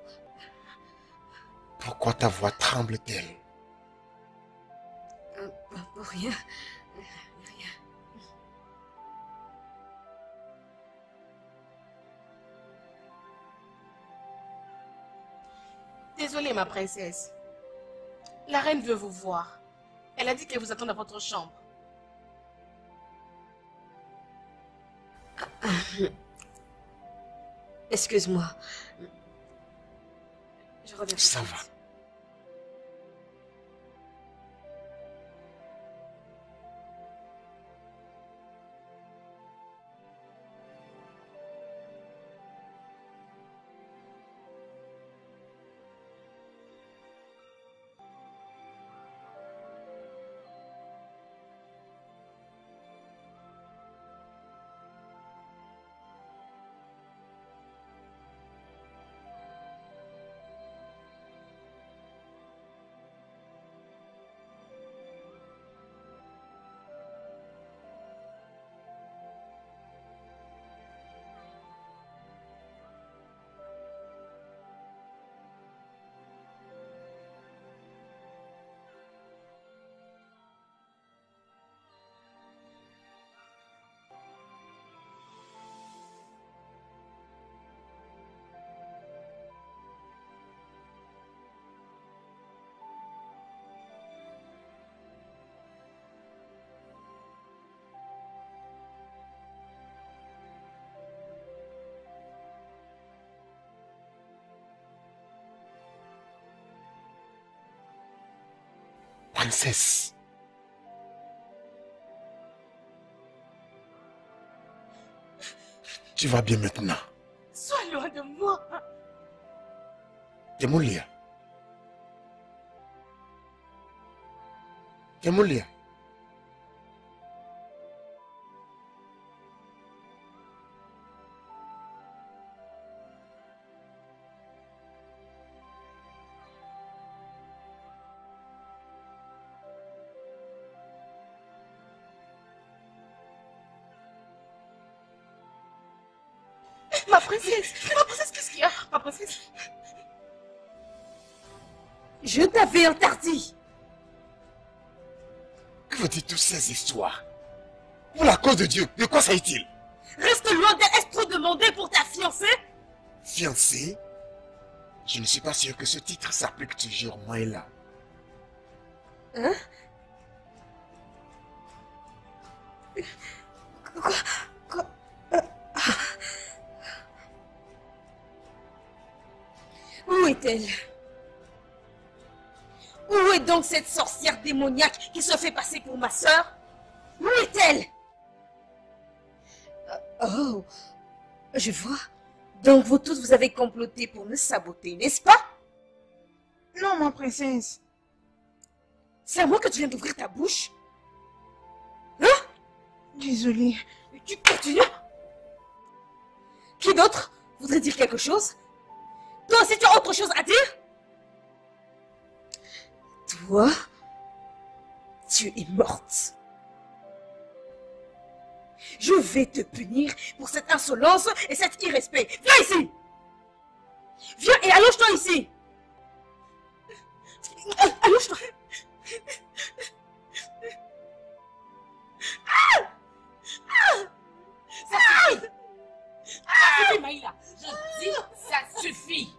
Pourquoi ta voix tremble-t-elle? Euh, pour rien. Rien. Désolée, ma princesse. La reine veut vous voir. Elle a dit qu'elle vous attend dans votre chambre. Excuse-moi. Je reviens. Ça va. Princesse. Tu vas bien maintenant? Sois loin de moi. Temulia. Temulia. Ma princesse, ma princesse, qu'est-ce qu'il y a? Ma princesse. Je t'avais interdit. Que veut dire toutes ces histoires? Pour la cause de Dieu, de quoi s'agit-il? Reste loin d'elle. Est-ce trop demandé pour ta fiancée? Fiancée? Je ne suis pas sûr que ce titre s'applique toujours, Maëla. Hein? Quoi? Quoi? Euh, ah. Où est-elle? Où est donc cette sorcière démoniaque qui se fait passer pour ma sœur? Où est-elle? euh, Oh, je vois. Donc vous tous, vous avez comploté pour me saboter, n'est-ce pas? Non, ma princesse. C'est à moi que tu viens d'ouvrir ta bouche? Hein? Désolée. Tu continues? Qui d'autre voudrait dire quelque chose? Toi aussi, tu as autre chose à dire? Toi, tu es morte. Je vais te punir pour cette insolence et cet irrespect. Viens ici! Viens et allonge-toi ici! Allonge-toi! Ah! Ah! Ça suffit! Ça suffit, Maïla! Je dis, ça suffit!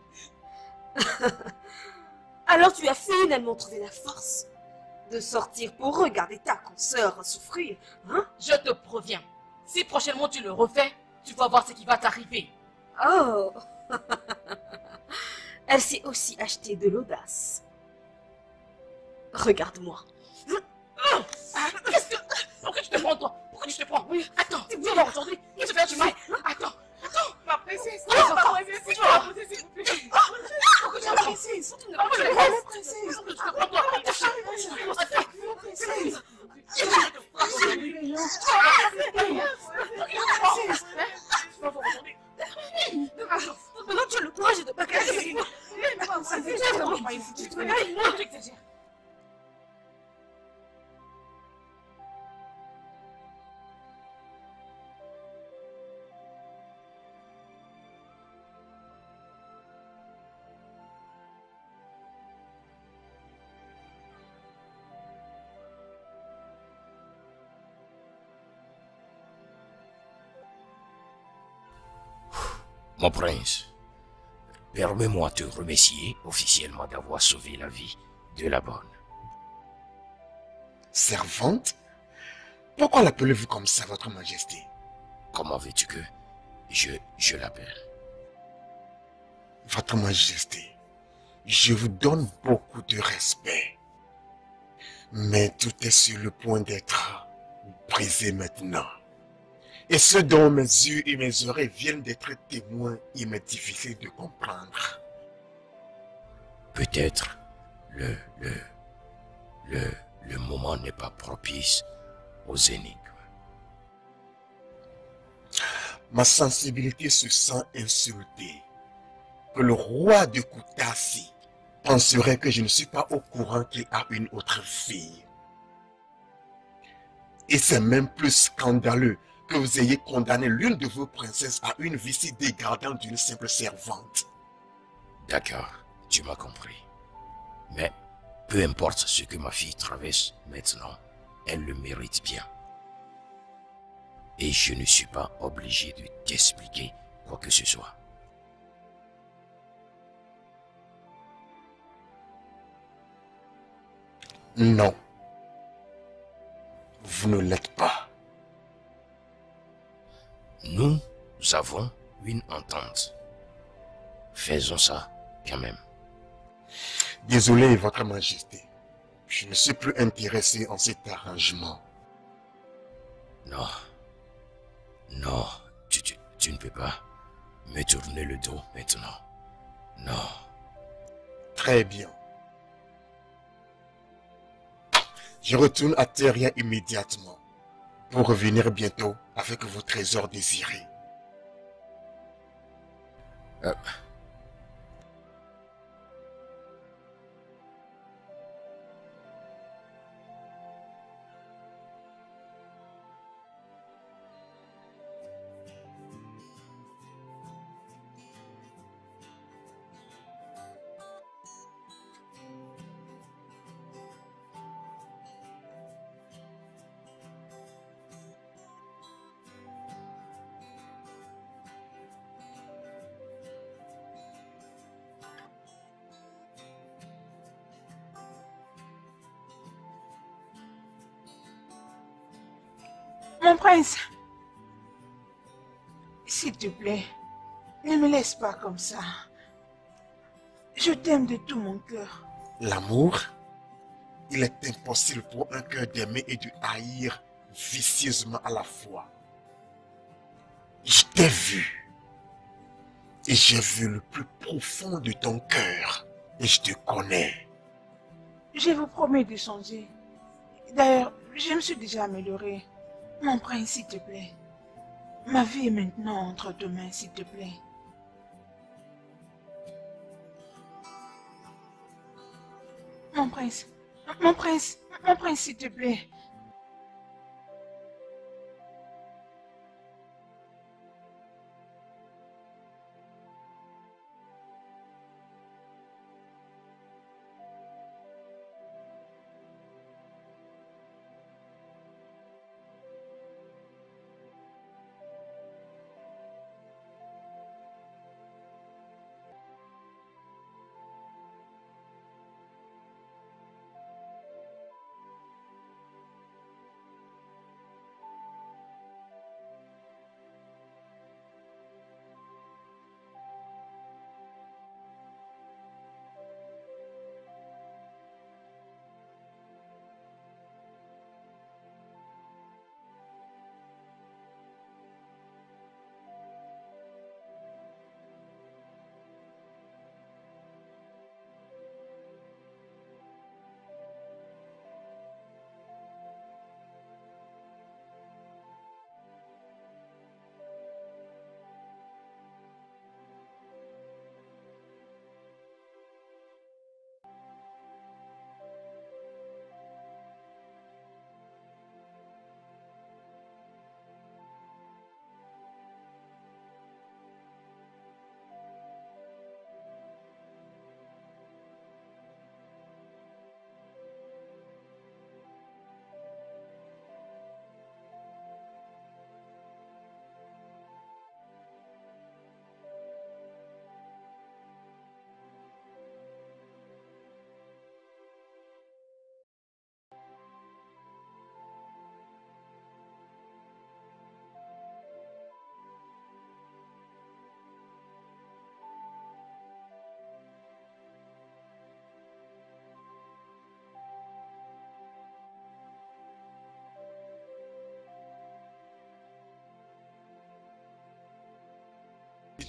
Alors tu as finalement trouvé la force de sortir pour regarder ta consoeur souffrir, hein? Je te préviens, si prochainement tu le refais, tu vas voir ce qui va t'arriver. Oh! Elle s'est aussi achetée de l'audace. Regarde-moi. Qu'est-ce que... Pourquoi tu te prends, toi? Pourquoi tu te prends? Oui. Attends, tu vas aujourd'hui. Qu'est-ce que tu fais du mal? Attends, attends, ma princesse. Ma princesse, tu vas la poser, s'il vous plaît. Ah, maintenant tu as le courage de te bagarrer avec moi. C'est vraiment pas une foutue. Tu bagarres avec moi. Tu exagères. Mon prince, permets-moi de te remercier officiellement d'avoir sauvé la vie de la bonne. Servante? Pourquoi l'appelez-vous comme ça, votre majesté? Comment veux-tu que je, je l'appelle? Votre majesté, je vous donne beaucoup de respect. Mais tout est sur le point d'être brisé maintenant. Et ce dont mes yeux et mes oreilles viennent d'être témoins, il m'est difficile de comprendre. Peut-être le, le, le, le moment n'est pas propice aux énigmes. Ma sensibilité se sent insultée. Que le roi de Kutasi penserait que je ne suis pas au courant qu'il a une autre fille. Et c'est même plus scandaleux que vous ayez condamné l'une de vos princesses à une vie si dégradante d'une simple servante. D'accord, tu m'as compris. Mais peu importe ce que ma fille traverse maintenant, elle le mérite bien. Et je ne suis pas obligé de t'expliquer quoi que ce soit. Non. Vous ne l'êtes pas. Nous avons une entente. Faisons ça quand même. Désolé, votre majesté. Je ne suis plus intéressé en cet arrangement. Non. Non, tu, tu, tu ne peux pas me tourner le dos maintenant. Non. Très bien. Je retourne à Teria immédiatement pour revenir bientôt avec vos trésors désirés. Euh. Mon prince, s'il te plaît, ne me laisse pas comme ça. Je t'aime de tout mon cœur. L'amour, il est impossible pour un cœur d'aimer et de haïr vicieusement à la fois. Je t'ai vu et j'ai vu le plus profond de ton cœur et je te connais. Je vous promets de changer. D'ailleurs, je me suis déjà améliorée. Mon prince, s'il te plaît. Ma vie est maintenant entre tes mains, s'il te plaît. Mon prince, mon prince, mon prince, s'il te plaît.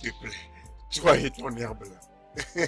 te plaît. Toi et ton herbe là.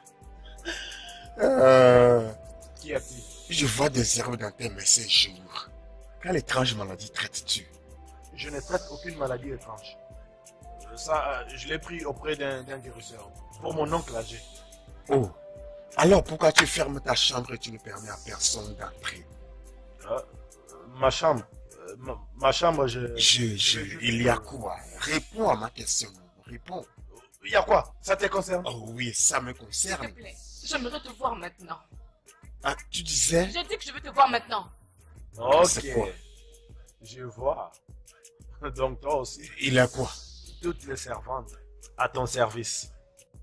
euh, Qui a dit? Je vois des herbes dans tes mains ces jours. Quelle étrange maladie traites-tu? Je ne traite aucune maladie étrange. Ça, je l'ai pris auprès d'un guérisseur. Pour mon oncle âgé. Oh. Alors pourquoi tu fermes ta chambre et tu ne permets à personne d'entrer? euh, Ma chambre. Euh, ma, ma chambre, je... Je, je... Il y a quoi? Réponds à ma question. Réponds. Il y a quoi? Ça te concerne? Oh oui, ça me concerne. S'il te plaît, j'aimerais te voir maintenant. Ah, tu disais? J'ai dit que je veux te voir maintenant. Ok. C'est quoi? Je vois. Donc toi aussi. Il y a quoi? Toutes les servantes à ton service.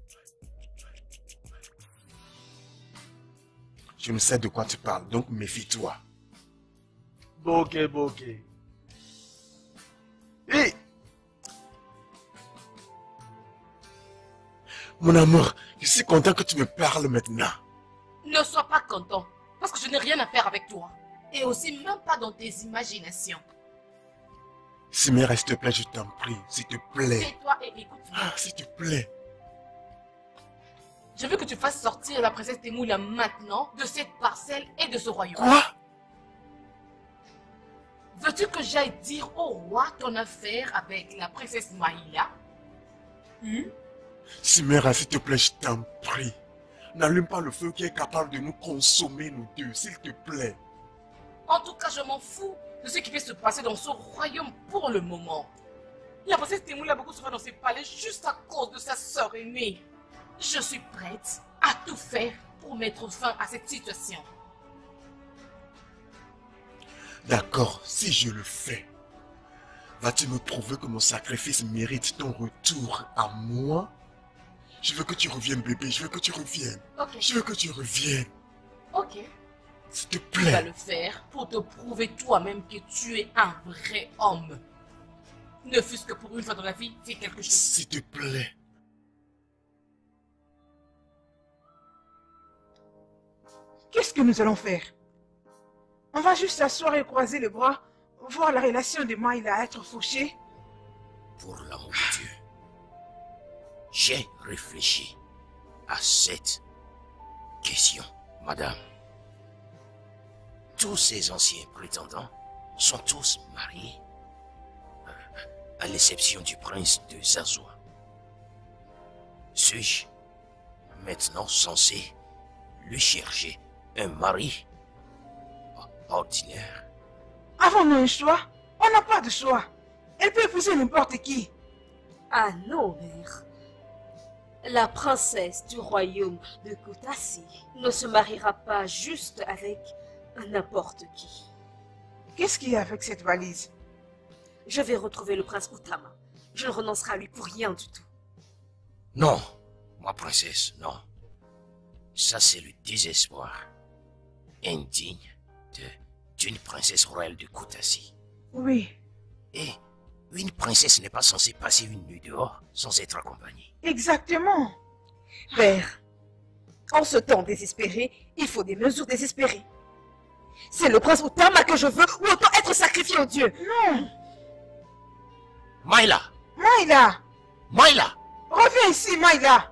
Je ne sais de quoi tu parles, donc méfie-toi. Bokeh, bokeh. Hé! Mon amour, je suis content que tu me parles maintenant. Ne sois pas content, parce que je n'ai rien à faire avec toi. Et aussi même pas dans tes imaginations. Simera, s'il te plaît, je t'en prie, s'il te plaît. Tais-toi et écoute-moi. Ah, s'il te plaît. Je veux que tu fasses sortir la princesse Temoula maintenant de cette parcelle et de ce royaume. Quoi? Veux-tu que j'aille dire au roi ton affaire avec la princesse Maïla? Hmm? Simera, s'il te plaît, je t'en prie. N'allume pas le feu qui est capable de nous consommer, nous deux, s'il te plaît. En tout cas, je m'en fous de ce qui peut se passer dans ce royaume pour le moment. La princesse Temoula a beaucoup souffert dans ses palais juste à cause de sa sœur aînée. Je suis prête à tout faire pour mettre fin à cette situation. D'accord, si je le fais, vas-tu me prouver que mon sacrifice mérite ton retour à moi? Je veux que tu reviennes, bébé, je veux que tu reviennes. Ok. Je veux que tu reviennes. Ok. S'il te Tu vas plaît. le faire pour te prouver toi-même que tu es un vrai homme. Ne fût-ce que pour une fois dans la vie, fais quelque chose. S'il te plaît. Qu'est-ce que nous allons faire? On va juste s'asseoir et croiser les bras, voir la relation de Maïla être fauchée? Pour l'amour de Dieu, j'ai réfléchi à cette question, madame. Tous ces anciens prétendants sont tous mariés, à l'exception du prince de Zazoua. Suis-je maintenant censé lui chercher un mari ordinaire? Avons-nous un choix? On n'a pas de choix. Elle peut épouser n'importe qui. Ah non, mère. La princesse du royaume de Koutassi ne se mariera pas juste avec n'importe qui. Qu'est-ce qu'il y a avec cette valise? Je vais retrouver le prince Utama. Je ne renoncerai à lui pour rien du tout. Non, ma princesse, non. Ça, c'est le désespoir indigne de d'une princesse royale de Koutassi. Oui. Et une princesse n'est pas censée passer une nuit dehors sans être accompagnée. Exactement. Père, en ce temps désespéré, il faut des mesures désespérées. C'est le prince Utama que je veux ou autant être sacrifié au Dieu. Non. Maïla! Maïla! Maïla! Reviens ici, Maïla!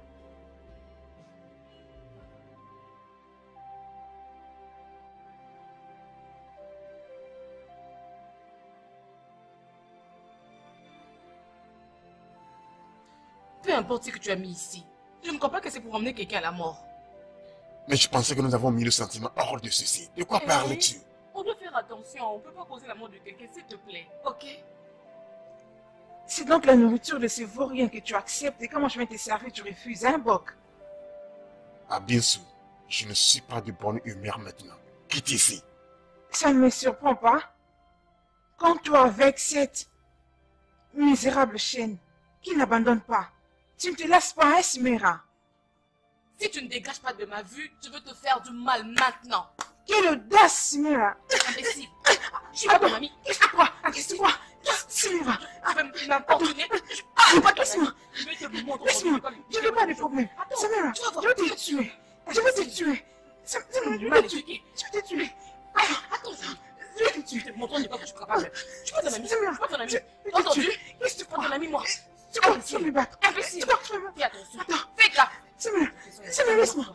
Peu importe ce que tu as mis ici, je ne crois pas que c'est pour emmener quelqu'un à la mort. Mais je pensais que nous avons mis le sentiment hors de ceci. De quoi Eh, parles-tu? On doit faire attention, on ne peut pas causer la mort de quelqu'un, s'il te plaît, ok? C'est donc la nourriture de ces vauriens que tu acceptes et comment je vais te servir, tu refuses, hein, Bok? Abinsou, je ne suis pas de bonne humeur maintenant. Quitte ici. Ça ne me surprend pas. Quand toi avec cette misérable chaîne qui n'abandonne pas, tu ne te laisses pas, hein, Simera? Si tu ne dégages pas de ma vue, je veux te faire du mal maintenant. Quelle audace, Simera! Imbécile! Je suis pas ton ami. Qu'est-ce que quoi? Qu'est-ce que quoi? Simera! Tu veux m'importuner? Je suis pas ton ami. Laisse-moi! Je vais te montrer. Laisse-moi! Je n'ai pas de problème. Simera! Je vais te tuer! Je vais te tuer! Je vais te tuer! Je vais te tuer! Attends, Je vais te tuer! je vais te montrer de quoi que je suis capable. Je suis pas ton ami. Je suis pas ton ami. Je vais te Entendu? tuer! Qu'est-ce que tu Pas ton ami, moi. Tu crois que tu vas me battre? Tu crois que tu vas me battre? Attends, fais gaffe. C'est mieux, c'est mieux, laisse-moi.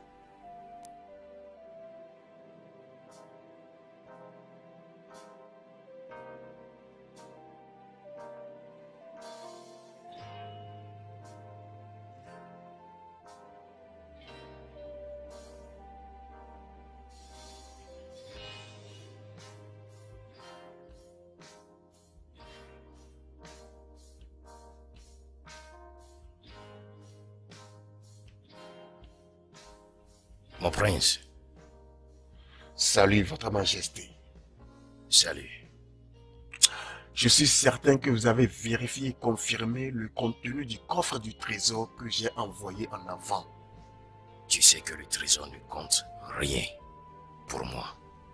Mon prince. Salut, Votre Majesté. Salut. Je suis certain que vous avez vérifié et confirmé le contenu du coffre du trésor que j'ai envoyé en avant. Tu sais que le trésor ne compte rien pour moi.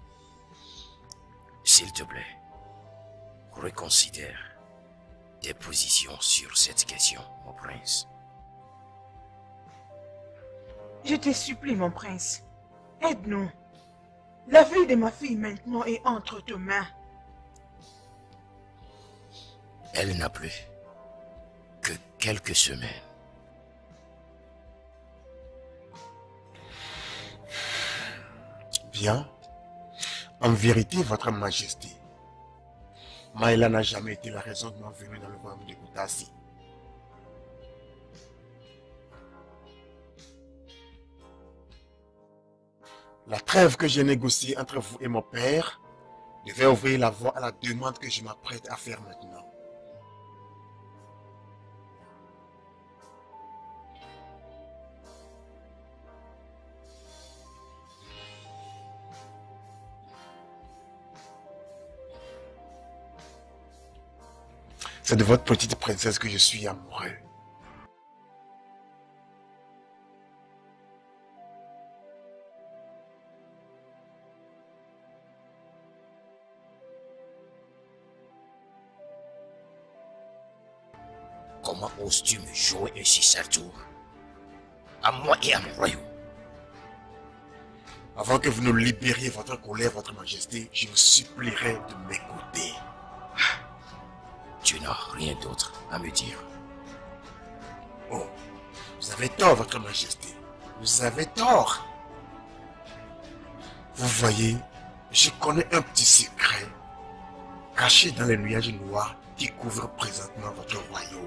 S'il te plaît, reconsidère tes positions sur cette question, mon prince. Je te supplie, mon prince. Aide-nous. La vie de ma fille maintenant est entre tes mains. Elle n'a plus que quelques semaines. Bien. En vérité, Votre Majesté, Maïla n'a jamais été la raison de ma venue dans le royaume de Kutasi. La trêve que j'ai négociée entre vous et mon père devait ouvrir la voie à la demande que je m'apprête à faire maintenant. C'est de votre petite princesse que je suis amoureux. Comment oses-tu me jouer un si sale tour? À moi et à mon royaume. Avant que vous ne libériez votre colère, Votre Majesté, je vous supplierai de m'écouter. Tu n'as rien d'autre à me dire. Oh, vous avez tort, Votre Majesté. Vous avez tort. Vous voyez, je connais un petit secret caché dans les nuages noirs qui couvrent présentement votre royaume.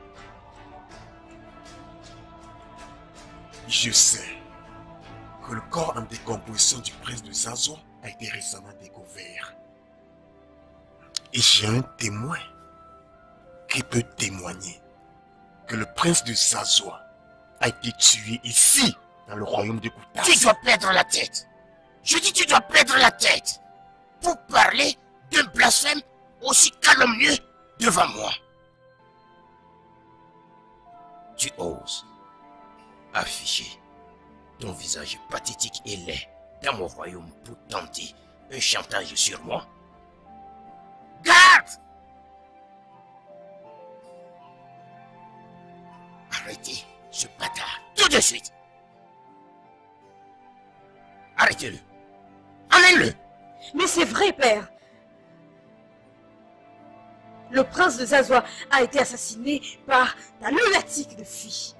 Je sais que le corps en décomposition du prince de Zazua a été récemment découvert. Et j'ai un témoin qui peut témoigner que le prince de Zazua a été tué ici, dans le royaume de Kutasi. Tu dois perdre la tête. Je dis tu dois perdre la tête pour parler d'un blasphème aussi calomnieux devant moi. Tu oses afficher ton visage pathétique et laid dans mon royaume pour tenter un chantage sur moi? Garde! Arrêtez ce bâtard tout de suite. Arrêtez-le. Emmène-le. Mais c'est vrai, père. Le prince de Zazua a été assassiné par ta lunatique de fille.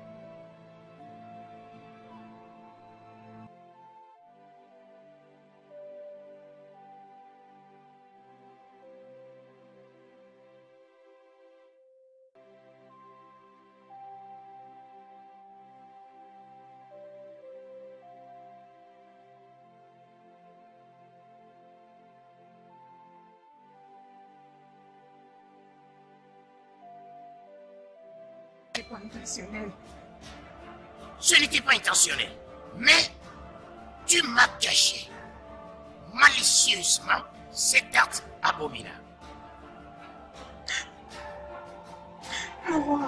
C'est pas intentionnel. Ce n'était pas intentionnel, mais tu m'as caché malicieusement cet acte abominable. Mon roi,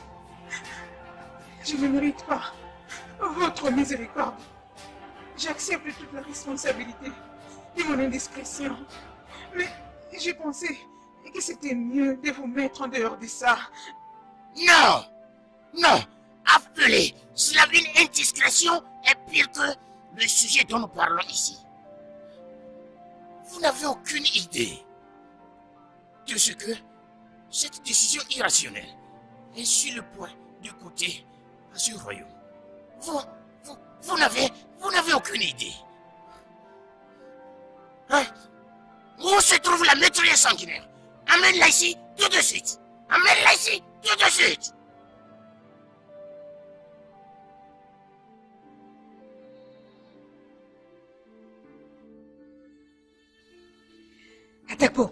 je ne mérite pas votre miséricorde. J'accepte toute la responsabilité de mon indiscrétion. Mais j'ai pensé que c'était mieux de vous mettre en dehors de ça. Non! Non! Appelez cela une indiscrétion est pire que le sujet dont nous parlons ici. Vous n'avez aucune idée de ce que cette décision irrationnelle est sur le point de coûter à ce royaume. Vous, vous, vous n'avez, vous n'avez aucune idée. Hein? Où se trouve la métrolière sanguinaire? Amène-la ici tout de suite. Amène-la ici tout de suite. Atakpo.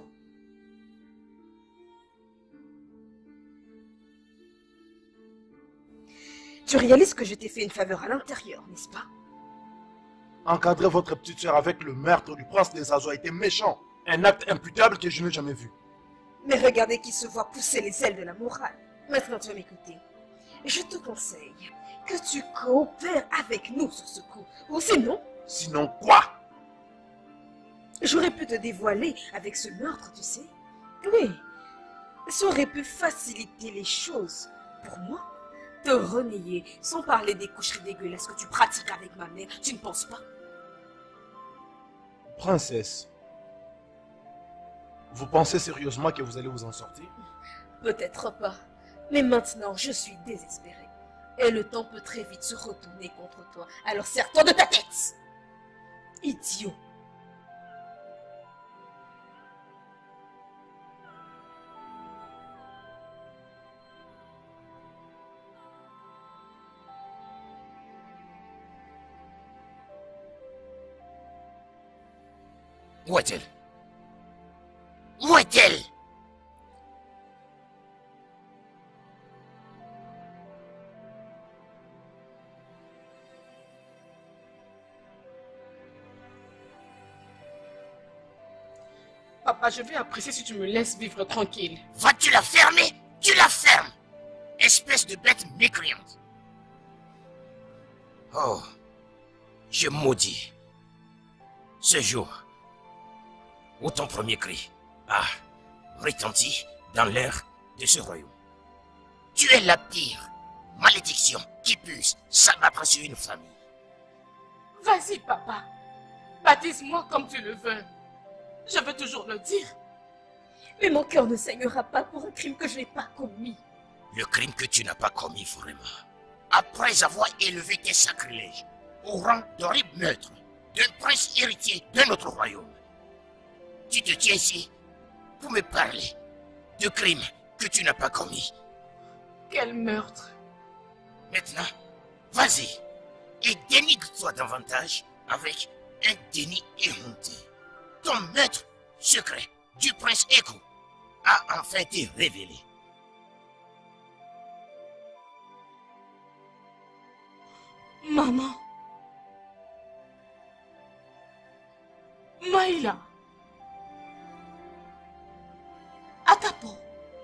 Tu réalises que je t'ai fait une faveur à l'intérieur, n'est-ce pas? Encadrer votre petite soeur avec le meurtre du prince des Azo a été méchant. Un acte imputable que je n'ai jamais vu. Mais regardez qui se voit pousser les ailes de la morale. Maintenant, tu vas m'écouter. Je te conseille que tu coopères avec nous sur ce coup. Ou sinon... Sinon quoi? J'aurais pu te dévoiler avec ce meurtre, tu sais. Oui, ça aurait pu faciliter les choses. Pour moi, te renier, sans parler des coucheries dégueulasses que tu pratiques avec ma mère, tu ne penses pas? Princesse, vous pensez sérieusement que vous allez vous en sortir? Peut-être pas, mais maintenant je suis désespérée. Et le temps peut très vite se retourner contre toi, alors serre-toi de ta tête! Idiot! Où est-elle? Où est-elle? Papa, je vais apprécier si tu me laisses vivre tranquille. Vas-tu la fermer? Tu la fermes! Espèce de bête mécréante. Oh, je maudis ce jour où ton premier cri a retenti dans l'air de ce royaume. Tu es la pire malédiction qui puisse s'abattre sur une famille. Vas-y, papa. Baptise-moi comme tu le veux. Je veux toujours le dire. Mais mon cœur ne saignera pas pour un crime que je n'ai pas commis. Le crime que tu n'as pas commis vraiment. Après avoir élevé tes sacrilèges au rang d'horrible meurtre d'un prince héritier de notre royaume, tu te tiens ici pour me parler de crimes que tu n'as pas commis. Quel meurtre? Maintenant, vas-y et dénigre-toi davantage avec un déni éhonté. Ton meurtre secret du prince Echo a enfin été révélé. Maman. Maïla. Atakpo.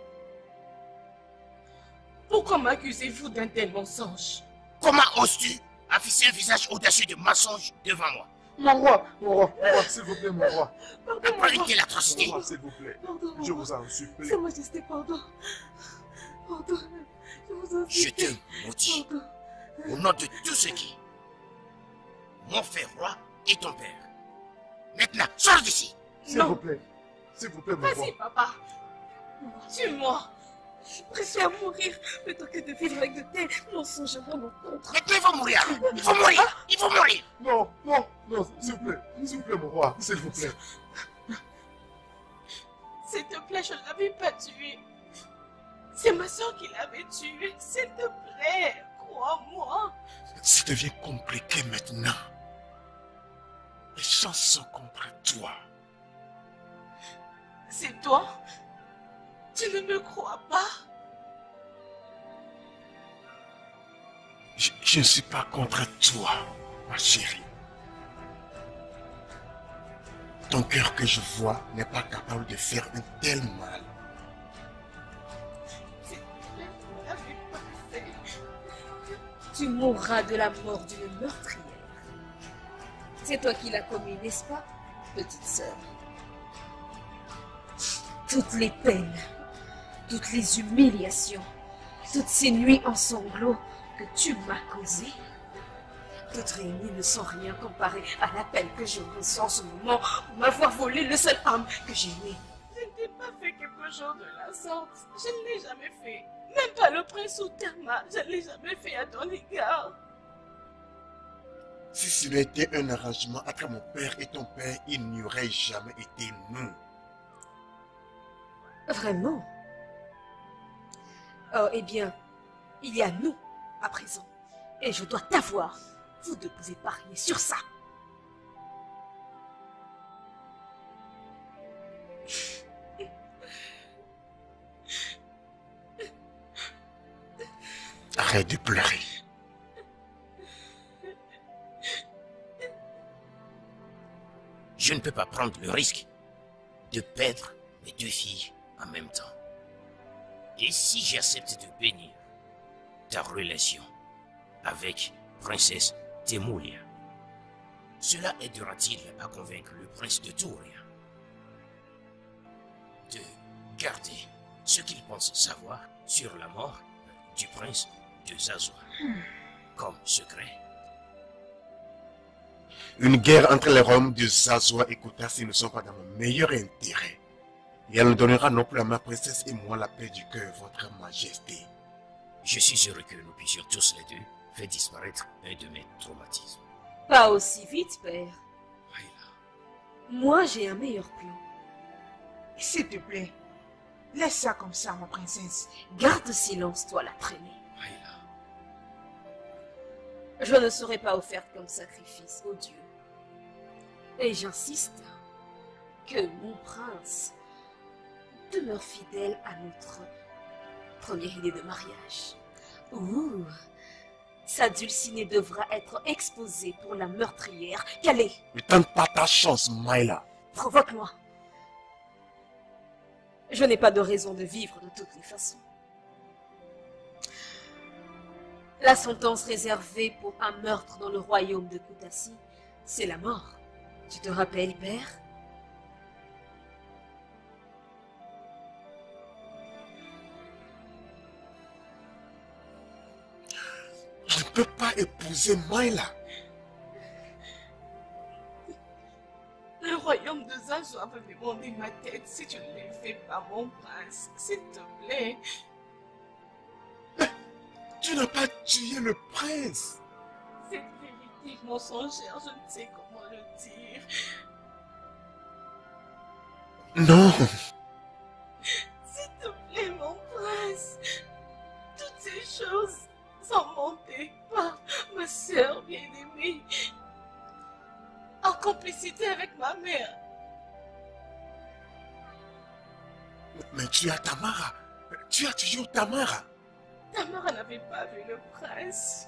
Pourquoi m'accusez-vous d'un tel mensonge? Comment oses-tu afficher un visage audacieux de mensonge devant moi? Mon roi, mon roi, mon roi, s'il vous plaît, mon roi. Après une telle atrocité. Mon roi, s'il vous plaît. Pardon, je vous en supplie. Sa Majesté, pardon. Pardon. Je vous en supplie. Je te maudis. Au nom de tout ce qui, mon frère roi et ton père. Maintenant, sors d'ici. S'il vous plaît. S'il vous plaît, mon roi. Vas-y, papa. Tue-moi. Je préfère mourir plutôt que de vivre avec de tels mensonges à mon encontre. Maintenant, il faut mourir. Il faut mourir. Il faut mourir. Non, non, non, s'il vous plaît. S'il vous plaît, mon roi. S'il vous plaît. S'il te plaît, je ne l'avais pas tué. C'est ma soeur qui l'avait tué. S'il te plaît, crois-moi. Ça devient compliqué maintenant. Les chances sont contre toi. C'est toi? Tu ne me crois pas? Je, je ne suis pas contre toi, ma chérie. Ton cœur que je vois n'est pas capable de faire un tel mal. Tu mourras de la mort d'une meurtrière. C'est toi qui l'as commis, n'est-ce pas, petite sœur? Toutes les peines, toutes les humiliations, toutes ces nuits en sanglots que tu m'as causées, toutes réunies ne sont rien comparées à la peine que je ressens en ce moment pour m'avoir volé le seul âme que j'ai né. Je n'ai pas fait quelque chose de la sorte. Je ne l'ai jamais fait. Même pas le prince Outama, je ne l'ai jamais fait à ton égard. Si ce n'était un arrangement entre mon père et ton père, il n'y aurait jamais été nous. Vraiment? Oh, eh bien, il y a nous à présent. Et je dois t'avoir. Vous deux pouvez parier sur ça. Arrête de pleurer. Je ne peux pas prendre le risque de perdre mes deux filles en même temps. Et si j'accepte de bénir ta relation avec princesse Temoulia, cela aidera-t-il à convaincre le prince de Touria de garder ce qu'il pense savoir sur la mort du prince de Zazua comme secret? Une guerre entre les royaumes de Zazua et Kutasi ne sont pas dans mon meilleur intérêt. Et elle ne donnera non plus à ma princesse et moi la paix du cœur, votre majesté. Je suis heureux que nous puissions tous les deux faire disparaître un de mes traumatismes. Pas aussi vite, père. Ayla. Moi, j'ai un meilleur plan. S'il te plaît, laisse ça comme ça, ma princesse. Garde silence, toi, la traînée. Ayla. Je ne serai pas offerte comme sacrifice au Dieu. Et j'insiste que mon prince demeure fidèle à notre première idée de mariage. Ouh, sa dulcinée devra être exposée pour la meurtrière qu'elle est. Ne tente pas ta chance, Maïla. Provoque-moi. Je n'ai pas de raison de vivre de toutes les façons. La sentence réservée pour un meurtre dans le royaume de Kutasi, c'est la mort. Tu te rappelles, père? Je ne peux pas épouser Maïla. Le royaume de Zazua va demander ma tête si tu ne les fais pas, mon prince. S'il te plaît. Tu n'as pas tué le prince. Cette vérité mensongère, je ne sais comment le dire. Non. S'il te plaît, mon prince. Toutes ces choses sont montées par ma sœur bien-aimée. En complicité avec ma mère. Mais tu as Tamara. Tu as toujours Tamara. Tamara n'avait pas vu le prince.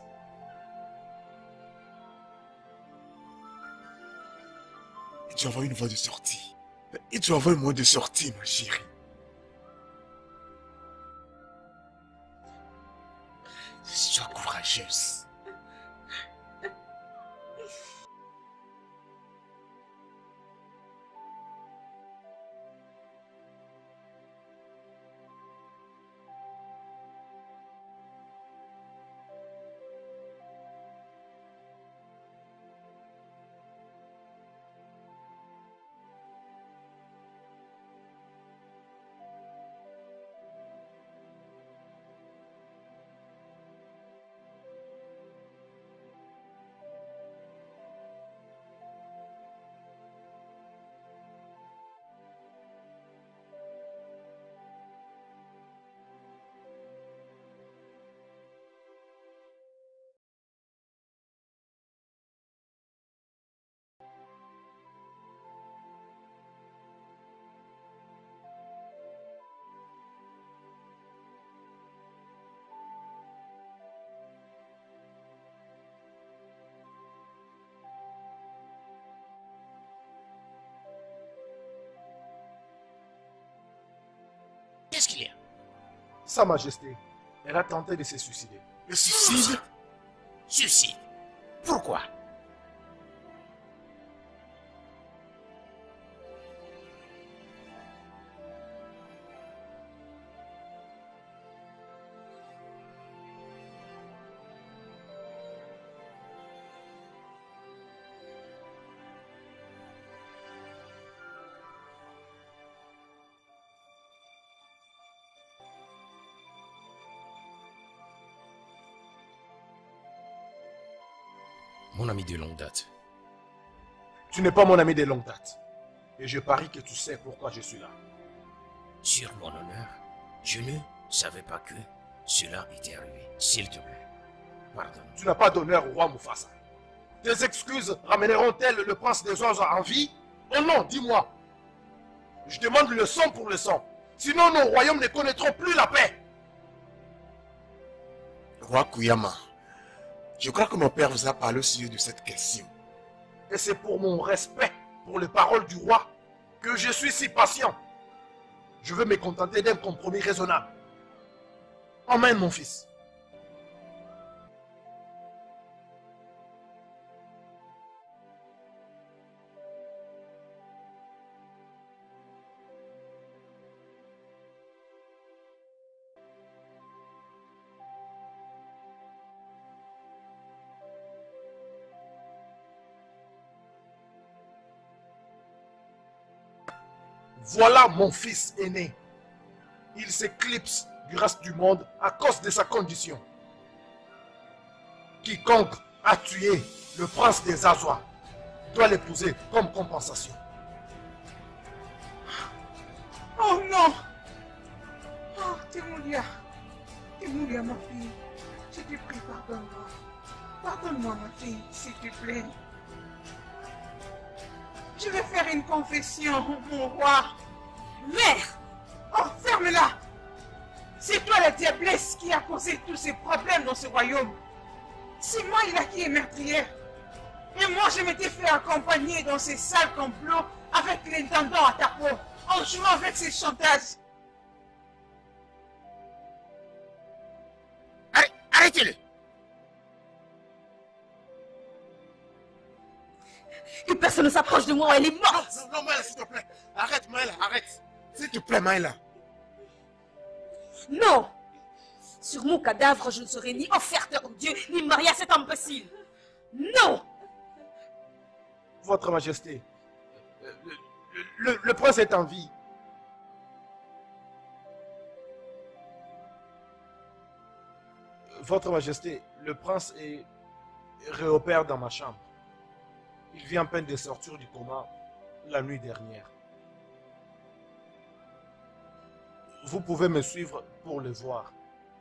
Et tu envoies une voie de sortie. Et tu envoies un moyen de sortie, ma chérie. Sois courageuse. Qu'est-ce qu'il y a? Sa Majesté, elle a tenté de se suicider. Le suicide? Suicide? Pourquoi? mon ami de longue date. Tu n'es pas mon ami de longue date. Et je parie que tu sais pourquoi je suis là. Sur mon honneur, je ne savais pas que cela était arrivé. S'il te plaît, pardonne. Tu n'as pas d'honneur au roi Mufasa. Tes excuses ramèneront-elles le prince des oiseaux en vie? Oh non, dis-moi. Je demande le sang pour le sang. Sinon, nos royaumes ne connaîtront plus la paix. Roi Kuyama, je crois que mon père vous a parlé au sujet de cette question. Et c'est pour mon respect pour les paroles du roi que je suis si patient. Je veux me contenter d'un compromis raisonnable. Emmène mon fils. Voilà mon fils aîné. Il s'éclipse du reste du monde à cause de sa condition. Quiconque a tué le prince des Azwa doit l'épouser comme compensation. Oh non! Oh, Temoulia! Temoulia, ma fille. Je te prie, pardonne-moi. Pardonne-moi, ma fille, s'il te plaît. Je vais faire une confession, mon roi. Mère! Oh, ferme-la! C'est toi la diablesse qui a causé tous ces problèmes dans ce royaume. C'est moi il a qui est meurtrière. Et moi je m'étais fait accompagner dans ces sales complots avec l'intendant à ta peau, en jouant avec ses chantages. Arrêtez-le! Que personne ne s'approche de moi, elle est morte! Non, non, Maïla, s'il te plaît. Arrête, Maïla, arrête. S'il te plaît, Maïla. Non! Sur mon cadavre, je ne serai ni offerte au Dieu, ni mariée à cet imbécile. Non! Votre Majesté, le, le, le, le prince est en vie. Votre Majesté, le prince est réopère dans ma chambre. Il vient à peine de sortir du coma la nuit dernière. Vous pouvez me suivre pour le voir.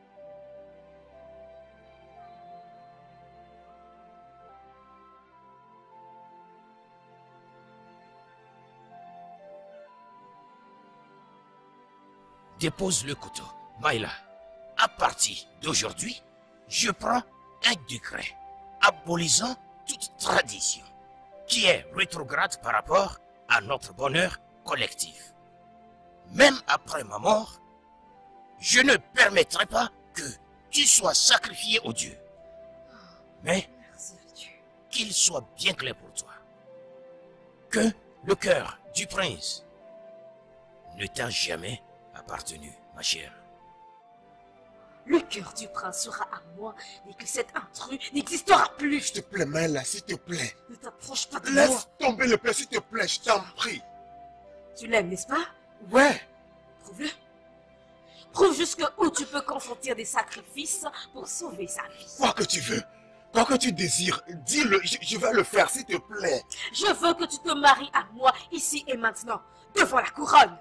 Dépose le couteau. Maïla, à partir d'aujourd'hui, je prends un décret abolissant toute tradition qui est rétrograde par rapport à notre bonheur collectif. Même après ma mort, je ne permettrai pas que tu sois sacrifié au Dieu. Mais qu'il soit bien clair pour toi que le cœur du prince ne t'a jamais appartenu, ma chère. Le cœur du prince sera à moi et que cet intrus n'existera plus. S'il te plaît, Maïla, s'il te plaît. Ne t'approche pas de moi. Laisse tomber le père, s'il te plaît, je t'en prie. Tu l'aimes, n'est-ce pas? Ouais. Prouve-le. Prouve jusqu'où tu peux consentir des sacrifices pour sauver sa vie. Quoi que tu veux, quoi que tu désires, dis-le, je, je vais le faire, s'il te plaît. Je veux que tu te maries à moi, ici et maintenant, devant la couronne.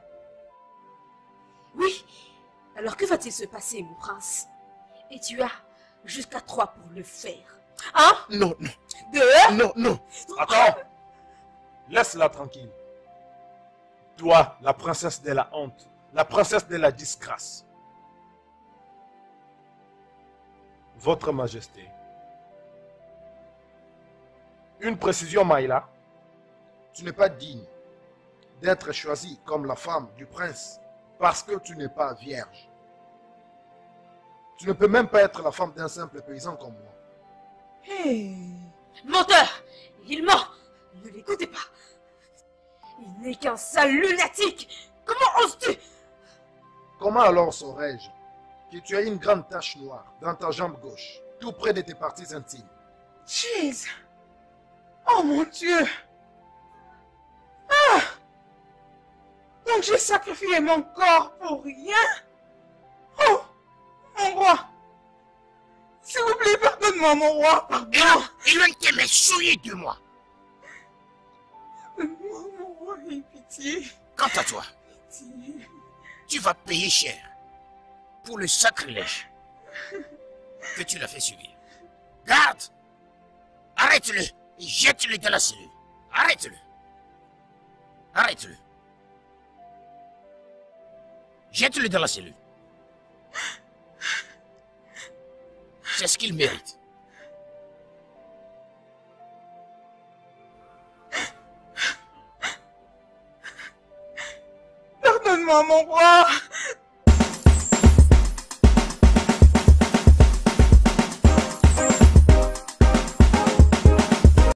Oui. Alors que va-t-il se passer, mon prince? Et tu as jusqu'à trois pour le faire. Hein? Non, non. Deux? Non, non. Attends. Laisse-la tranquille. Toi, la princesse de la honte, la princesse de la disgrâce. Votre Majesté. Une précision, Maïla. Tu n'es pas digne d'être choisie comme la femme du prince parce que tu n'es pas vierge. Tu ne peux même pas être la femme d'un simple paysan comme moi. Hey. Menteur! Il ment! Ne l'écoutez pas! Il n'est qu'un sale lunatique! Comment oses-tu? Comment alors saurais-je que tu as une grande tache noire dans ta jambe gauche, tout près de tes parties intimes? Jeez! Oh mon Dieu! Ah! Donc j'ai sacrifié mon corps pour rien? Oh! Mon roi! S'il vous plaît, pardonne-moi! Pardonne-moi, mon roi, pardon. Éloigne tes mains souillées de moi. Pardonne-moi, mon roi, aie pitié. Quant à toi, Pitié. tu vas payer cher pour le sacrilège que tu l'as fait subir. Garde! Arrête-le et jette-le dans la cellule. Arrête-le. Arrête-le. Jette-le dans la cellule. C'est ce qu'il mérite. Pardonne-moi, mon roi.